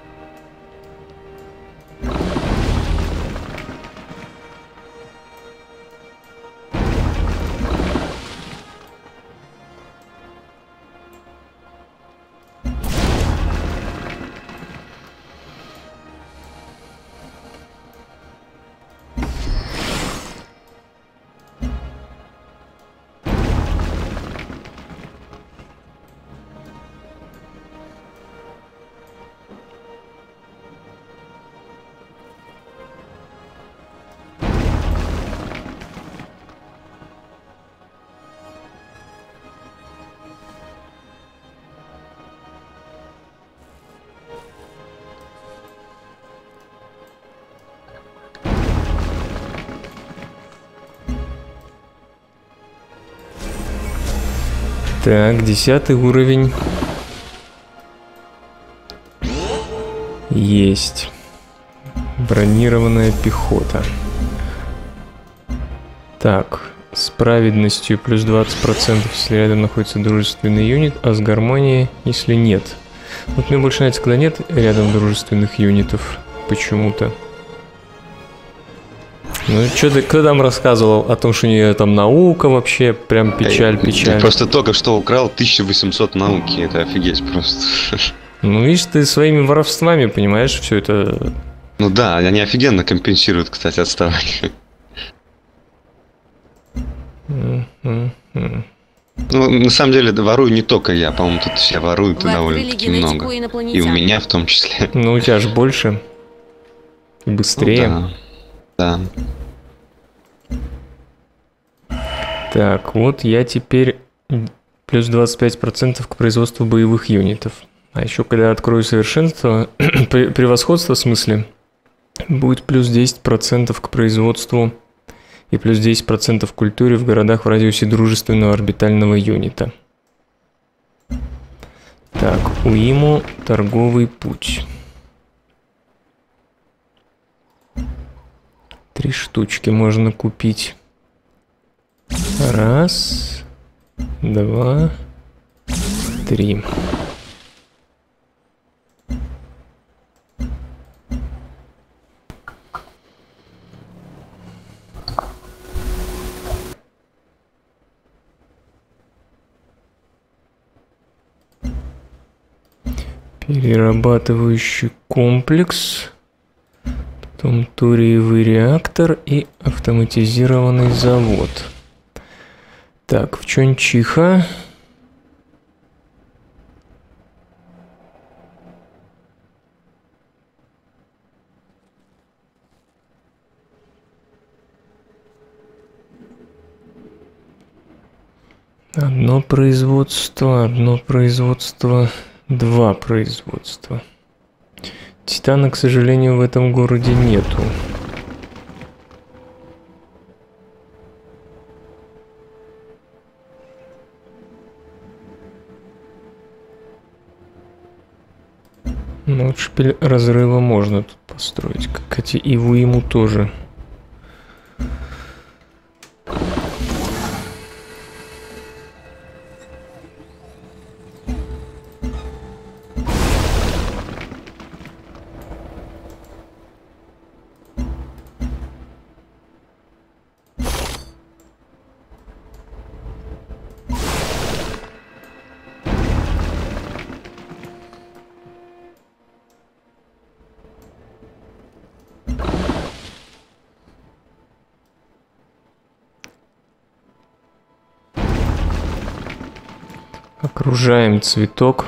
Так, 10 уровень. Есть. Бронированная пехота. Так, с праведностью плюс 20%, если рядом находится дружественный юнит, а с гармонией, если нет. Вот мне больше нравится, когда нет рядом дружественных юнитов. Почему-то. Ну, что ты, кто там рассказывал о том, что у нее там наука вообще, прям печаль. Ты просто только что украл 1800 науки, это офигеть просто. Ну, видишь, ты своими воровствами, понимаешь, все это... Ну да, они офигенно компенсируют, кстати, отставание. Ну, на самом деле, ворую не только я, по-моему, тут все воруют и довольно-таки много. И у меня в том числе. Ну, у тебя же больше. И быстрее. Ну, да. Так, вот я теперь плюс 25% к производству боевых юнитов. А еще когда открою совершенство, превосходство в смысле, будет плюс 10% к производству и плюс 10% к культуре в городах в радиусе дружественного орбитального юнита. Так, Уиму, торговый путь. 3 штучки можно купить. Раз, 2, 3. Перерабатывающий комплекс. Потом туриевый реактор и автоматизированный завод. Так, в Чончиха. Одно производство, два производства. Титана, к сожалению, в этом городе нету. Ну, вот шпиль разрыва можно тут построить. Кстати, и вы ему тоже. Окружаем цветок.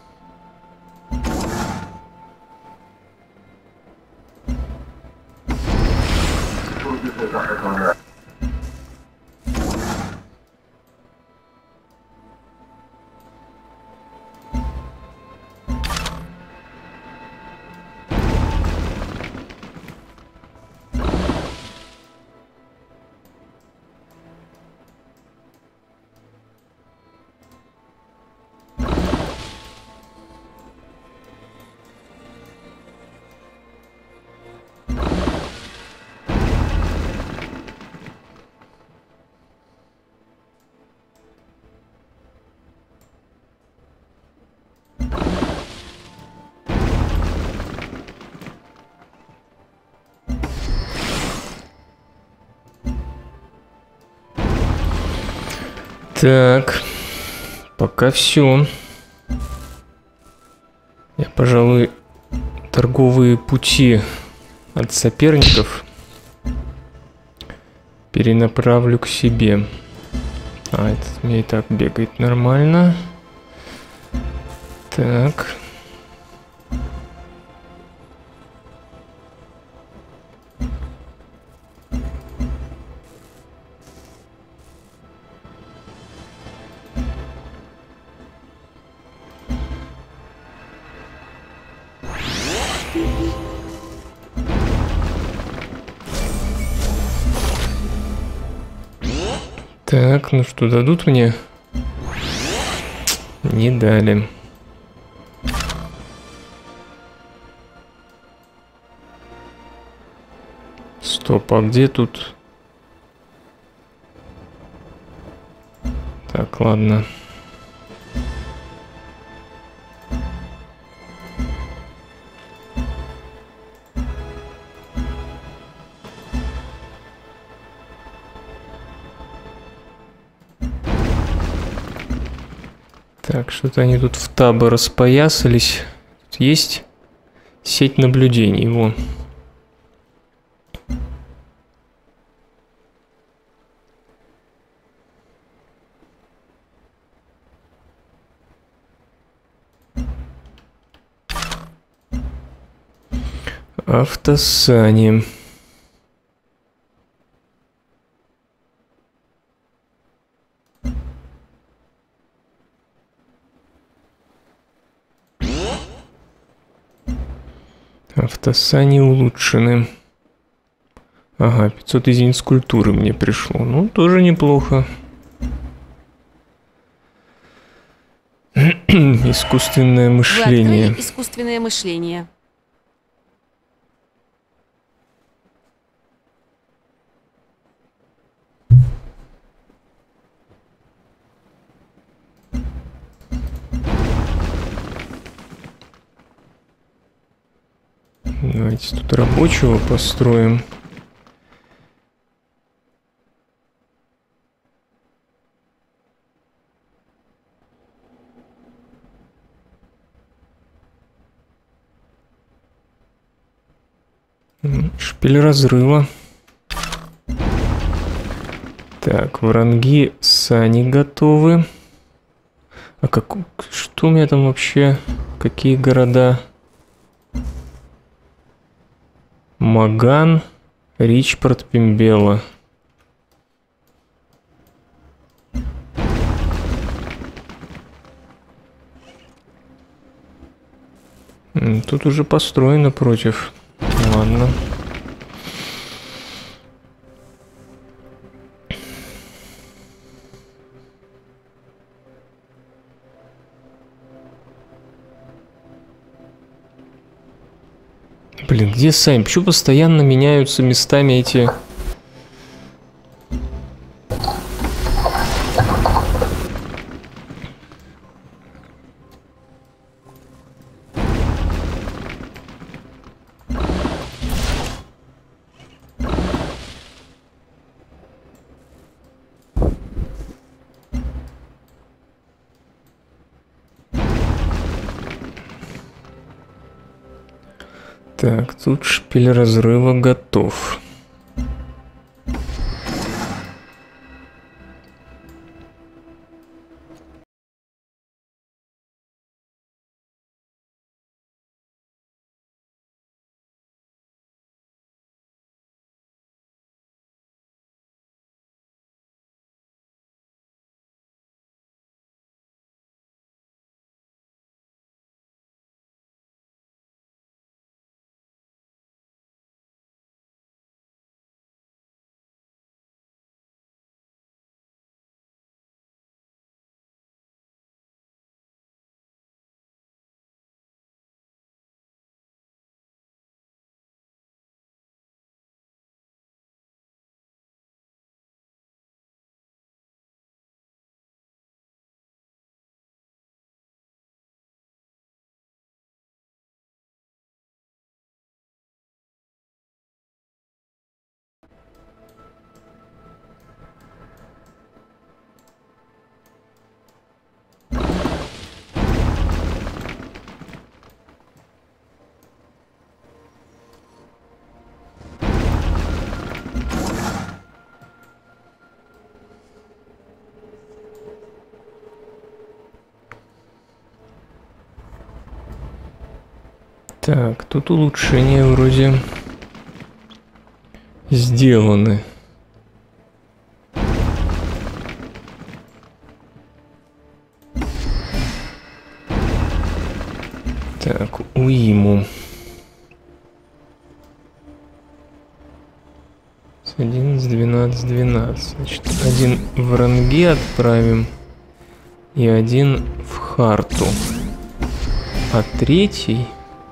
Так, пока все. Я, пожалуй, торговые пути от соперников перенаправлю к себе. А, этот мне и так бегает нормально. Так. Так, ну что, дадут мне? Не дали. Стоп, а где тут? Так, ладно. Так, что-то они тут в табы распоясались. Тут есть сеть наблюдений, вон. Автосани. Автосани улучшены. Ага, 500 единиц культуры мне пришло. Ну, тоже неплохо. Искусственное мышление. Вы открыли искусственное мышление. Давайте тут рабочего построим. Шпиль разрыва. Так, вранги сани готовы. А что у меня там вообще? Какие города? Маган, Ричпорт, Пимбела. тут уже построено против. Ладно. Блин, где Сайм? Почему постоянно меняются местами эти... Так, тут шпиль разрыва готов. Так, тут улучшения вроде сделаны. Так, уиму. 11, 12, 12. Значит, один в ранге отправим и один в харту. А третий...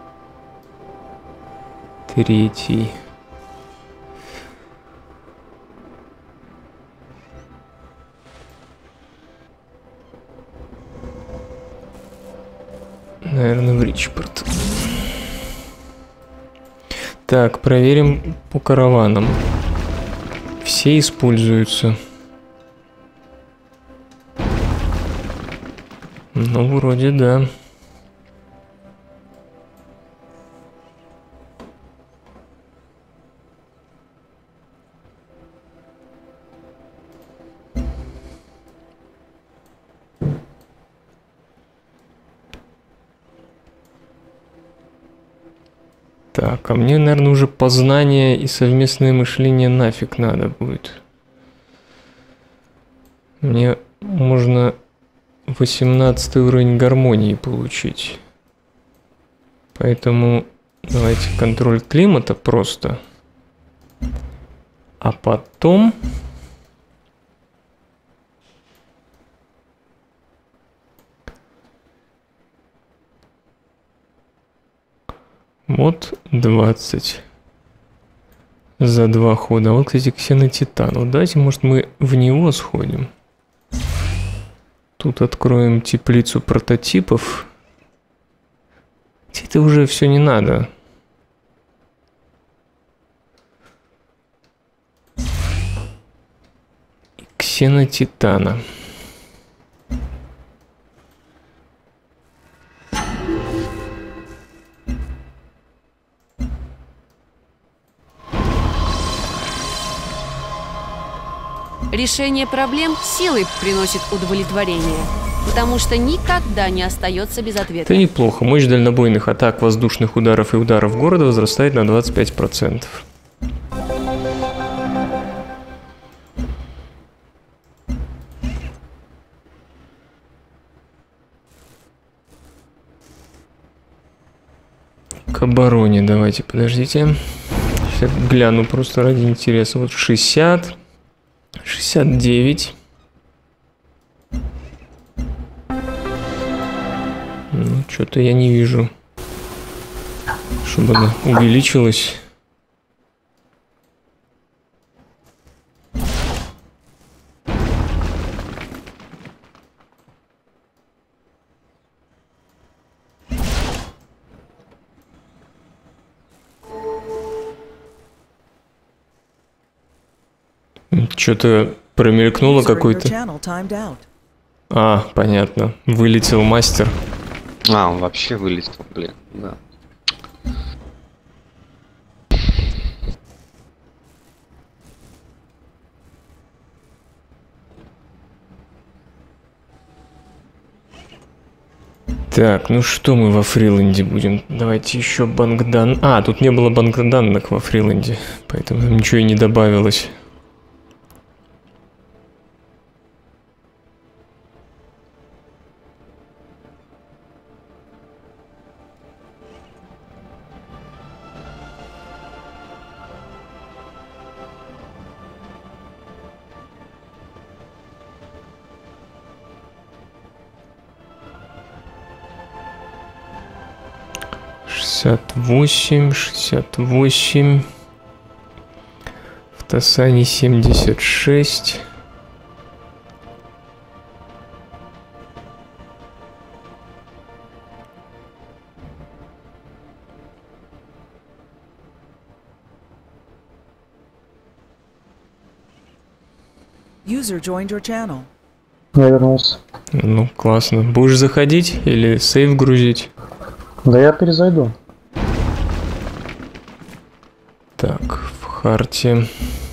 Наверное, в Ричпорт. Так, проверим по караванам. Все используются. Ну, вроде да. Так, а мне, наверное, уже познание и совместное мышление нафиг надо будет. Мне можно 18 уровень гармонии получить. Поэтому давайте контроль климата просто. А потом... Вот 20 за 2 хода. Вот, кстати, ксенотитан. Вот давайте, может, мы в него сходим. Тут откроем теплицу прототипов. Это уже все не надо. Ксенотитана. Решение проблем силой приносит удовлетворение, потому что никогда не остается без ответа. Это неплохо. Мощь дальнобойных атак, воздушных ударов и ударов города возрастает на 25%. К обороне давайте, подождите. Сейчас гляну просто ради интереса. Вот 60, 69. Ну, что-то я не вижу, чтобы она увеличилась. Что-то промелькнуло какой-то. А, понятно. Вылетел мастер. А, он вообще вылетел, блин, да. Так, ну что мы во Фриланде будем? Давайте еще банк данных. А, тут не было банка данных во Фриланде, поэтому ничего и не добавилось. Шестьдесят восемь. В Тасане 76. User joined your channel. Я вернулся. Ну, классно. Будешь заходить или сейв грузить? Да я перезайду. Так, в харте.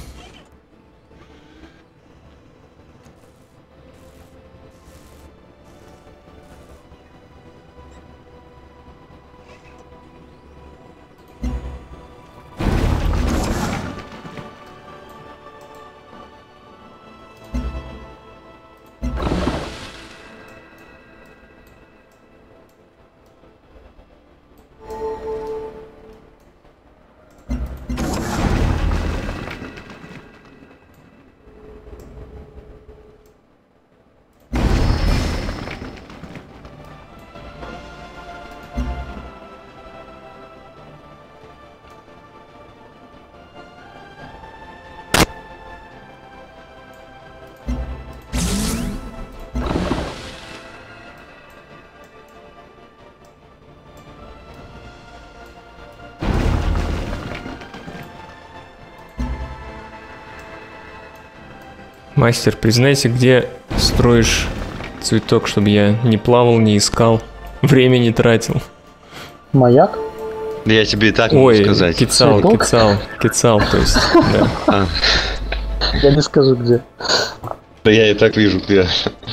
Мастер, признайся, где строишь цветок, чтобы я не плавал, не искал, время не тратил. Маяк? Да я тебе и так могу сказать. Кицал, то есть, да. Я не скажу где. Да я и так вижу, где.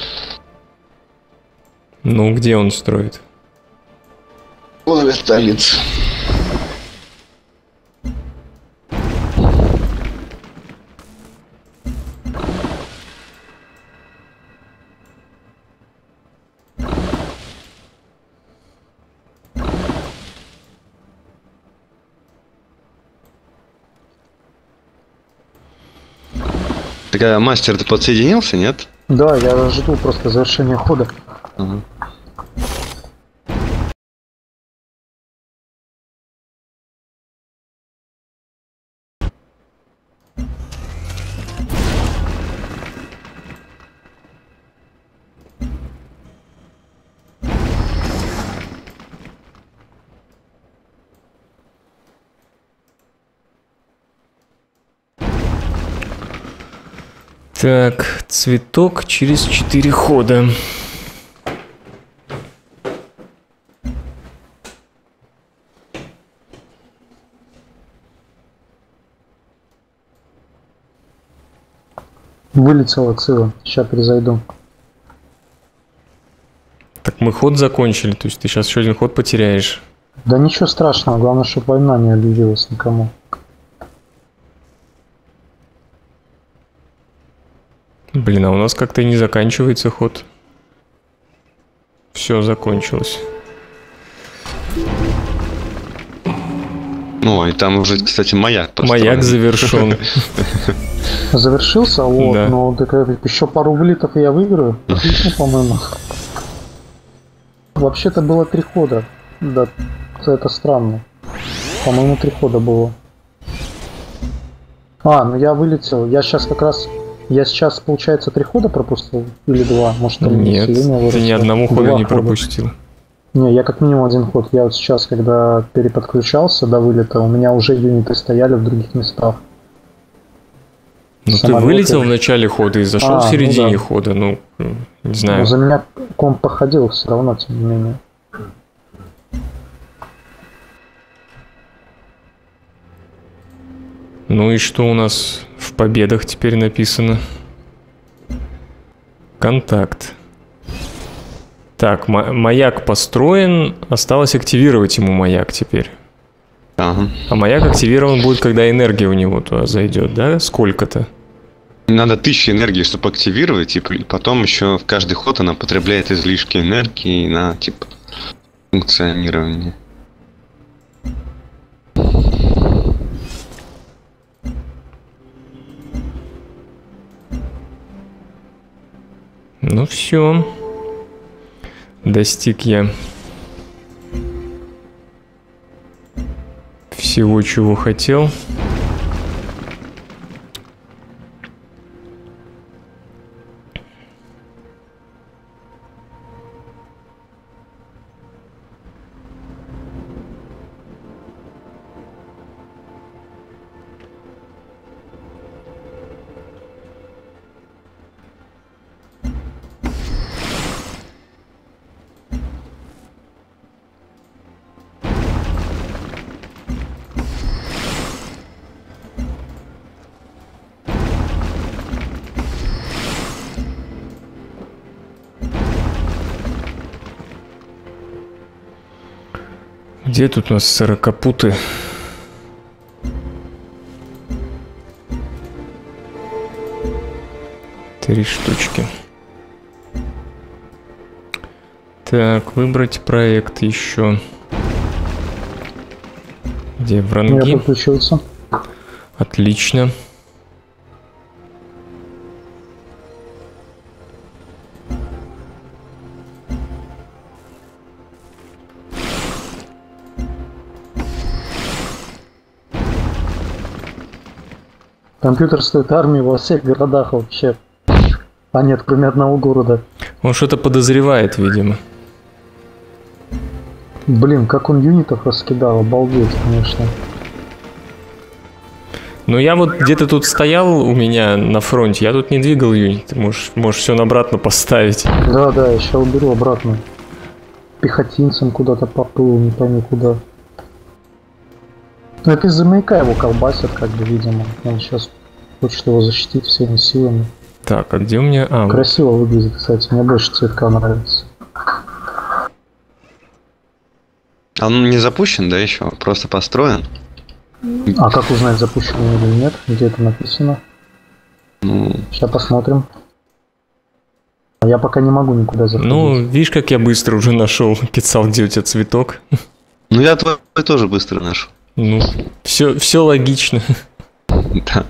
Ну, где он строит? Ловит столицу. Так, мастер, ты подсоединился, нет? Да, я жду просто завершения хода. Ага. Так, цветок через 4 хода. Вылетела цила. Сейчас перезайду. Так мы ход закончили, то есть ты сейчас еще один ход потеряешь. Да ничего страшного, главное, чтобы война не объявилась никому. Блин, а у нас как-то и не заканчивается ход. Все закончилось. Ну, и там уже, кстати, маяк построен. Маяк завершен. Завершился, вот, Да. но еще пару вылетов и я выиграю. Отлично, по-моему. Вообще-то было 3 хода. Да, это странно. По-моему, 3 хода было. Ну я вылетел. Я сейчас, получается, 3 хода пропустил? Или 2? Может, там Нет, население ты выросло? ни одного хода 2 не хода. пропустил. Не, я как минимум 1 ход. Я вот сейчас, когда переподключался до вылета, у меня уже юниты стояли в других местах. Ну ты Самолеты. вылетел в начале хода и зашел в Ну середине да. хода, не Но знаю. за меня комп походил все равно, тем не менее. Ну и что у нас в победах теперь написано? Контакт. Так, маяк построен, осталось активировать ему маяк теперь. Ага. А маяк активирован будет, когда энергия у него туда зайдет, да? Сколько-то? Надо 1000 энергии, чтобы активировать, и потом еще в каждый ход она потребляет излишки энергии на, типа, функционирование. Ну все. Достиг я всего, чего хотел. Где тут у нас сорокопуты? Три штучки. Так, выбрать проект еще. Где Я вранги? подключился. Отлично. Компьютер стоит армии во всех городах вообще. А нет, кроме одного города. Он что-то подозревает, видимо. Блин, как он юнитов раскидал, обалдеть, конечно. Но я вот где-то тут стоял у меня на фронте, я тут не двигал юнит. Можешь все обратно поставить. Да, я сейчас уберу обратно. Пехотинцем куда-то поплыл, не пойму куда. Ну это из-за маяка его колбасят, как бы, видимо. Он сейчас хочет его защитить всеми силами. Так, а где у меня... вот. Красиво выглядит, кстати, мне больше цветка нравится. Он не запущен, да, еще? Просто построен? А как узнать, запущен он или нет? Где это написано? Ну, Сейчас посмотрим. А я пока не могу никуда заходить. Ну, видишь, как я быстро уже нашел, Кицал, где у тебя цветок. ну я твой тоже быстро нашел. Ну, все логично. Да.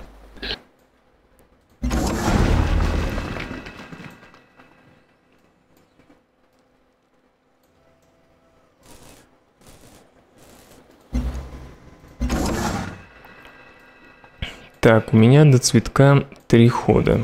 Так, у меня до цветка 3 хода.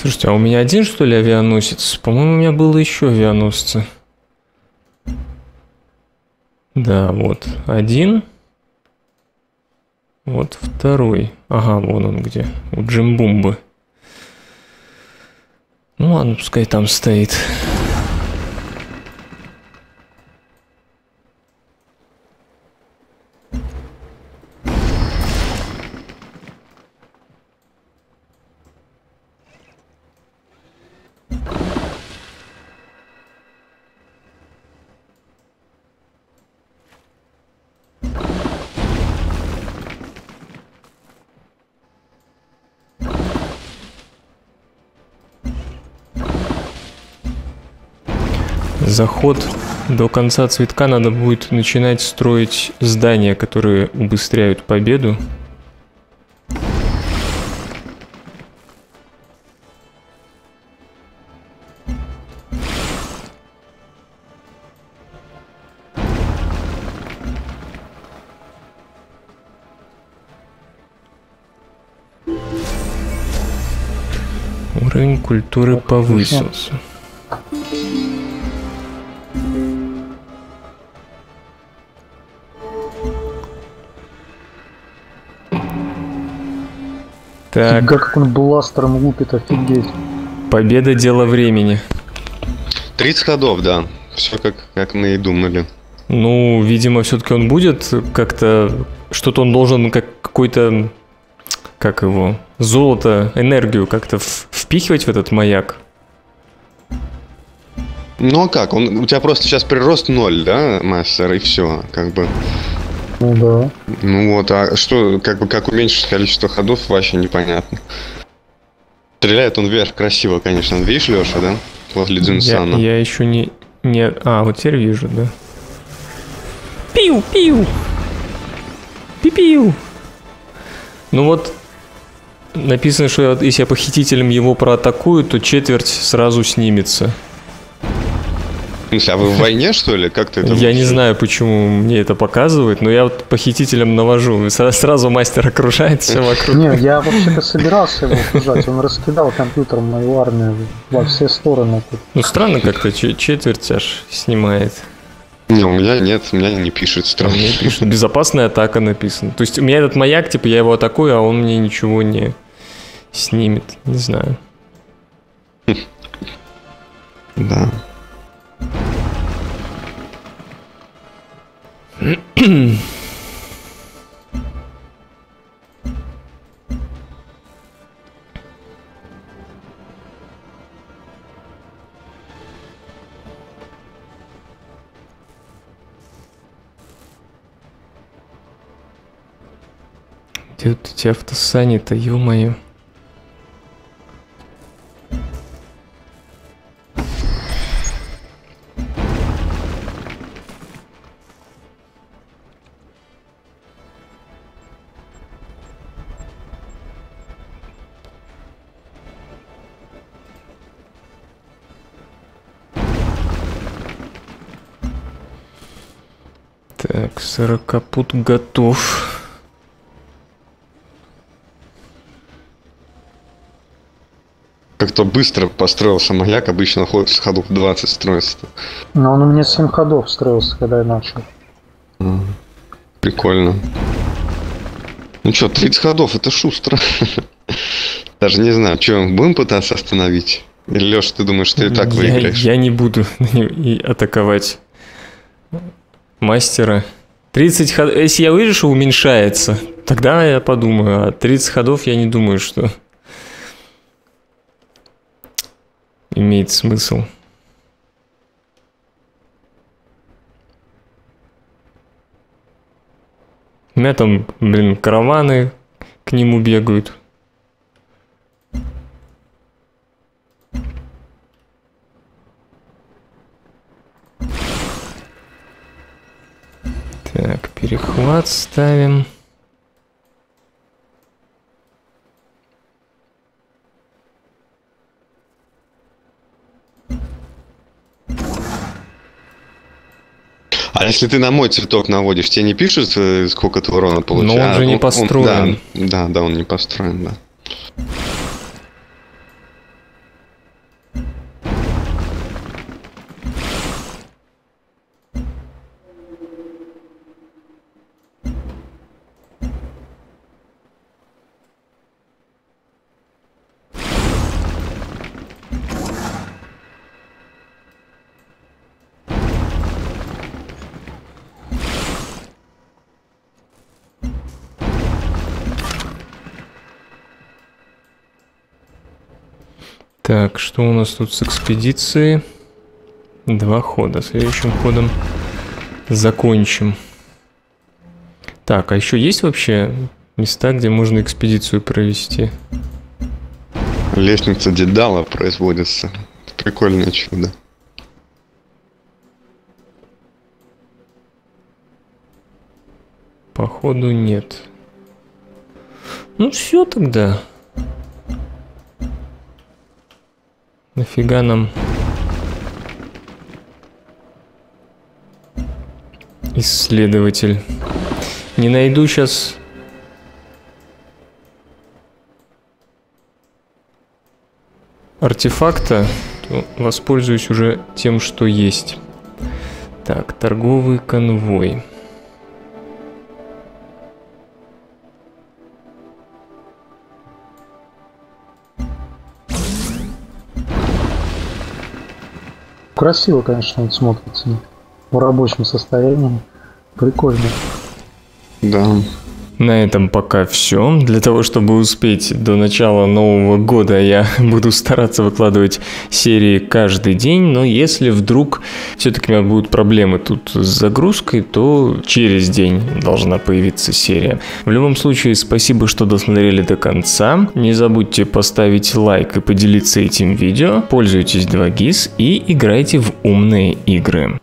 Слушайте, а у меня один, что ли, авианосец? По-моему, у меня было еще авианосцы. Да, вот один. Вот второй. Ага, вон он где. У Джимбумбы. Ну ладно, пускай там стоит. Заход до конца цветка надо будет начинать строить здания, которые убыстряют победу. Уровень культуры повысился. Так. Как он бластером лупит, офигеть. Победа — дело времени. 30 ходов, да. Все как мы и думали. Ну, видимо, все-таки он будет как-то... Что-то он должен какой-то... Как его? Золото, энергию как-то впихивать в этот маяк. Ну а как? У тебя просто сейчас прирост 0, да, мастер, и все, как бы. Ну да. Ну вот, а что, как уменьшить количество ходов, вообще непонятно. Стреляет он вверх красиво, конечно. Видишь, Леша, да? Возле Дзинсана. Я еще не... А, вот теперь вижу, да. Пиу-пиу! Пи-пиу! Ну вот, написано, что если я похитителем его проатакую, то четверть сразу снимется. А вы в войне, что ли? Как ты это Я не знаю, почему мне это показывает, но я вот похитителем навожу. Сразу мастер окружает все вокруг. Не, я вообще-то собирался его окружать. Он раскидал компьютером мою армию во все стороны. Ну странно как-то, четверть аж снимает. Не, у меня нет, у меня не пишет странно. Мне пишет, безопасная атака написано. То есть у меня этот маяк, типа я его атакую, а он мне ничего не снимет. Не знаю. Да. Где вот эти автосани-то, ё-моё. Так, 40-пут готов. Как-то быстро построился маяк, обычно ходит ходов 20 строится. Но он у меня 7 ходов строился, когда я начал. Прикольно. Ну что, 30 ходов, это шустро. Даже не знаю, что, будем пытаться остановить? Или, Леша, ты думаешь, что и так выиграешь? Я не буду атаковать мастера. 30 ходов, если я вижу, что уменьшается, тогда я подумаю, а 30 ходов я не думаю, что имеет смысл. У меня там, блин, караваны к нему бегают. Так, перехват ставим. А если ты на мой цветок наводишь, тебе не пишут, сколько ты урона получаешь? Но он же не построен. Да, он не построен, да. Так, что у нас тут с экспедицией? 2 хода. Следующим ходом закончим. Так, а еще есть вообще места, где можно экспедицию провести? Лестница Дедала производится. Прикольное чудо. Походу нет. Ну все тогда. Нафига нам исследователь? Не найду сейчас артефакта, то воспользуюсь уже тем, что есть. Так, торговый конвой. Красиво, конечно, он смотрится в рабочем состоянии. Прикольно. Да. На этом пока все. Для того, чтобы успеть до начала Нового года, я буду стараться выкладывать серии каждый день, но если вдруг все-таки у меня будут проблемы тут с загрузкой, то через день должна появиться серия. В любом случае, спасибо, что досмотрели до конца. Не забудьте поставить лайк и поделиться этим видео. Пользуйтесь 2GIS и играйте в умные игры.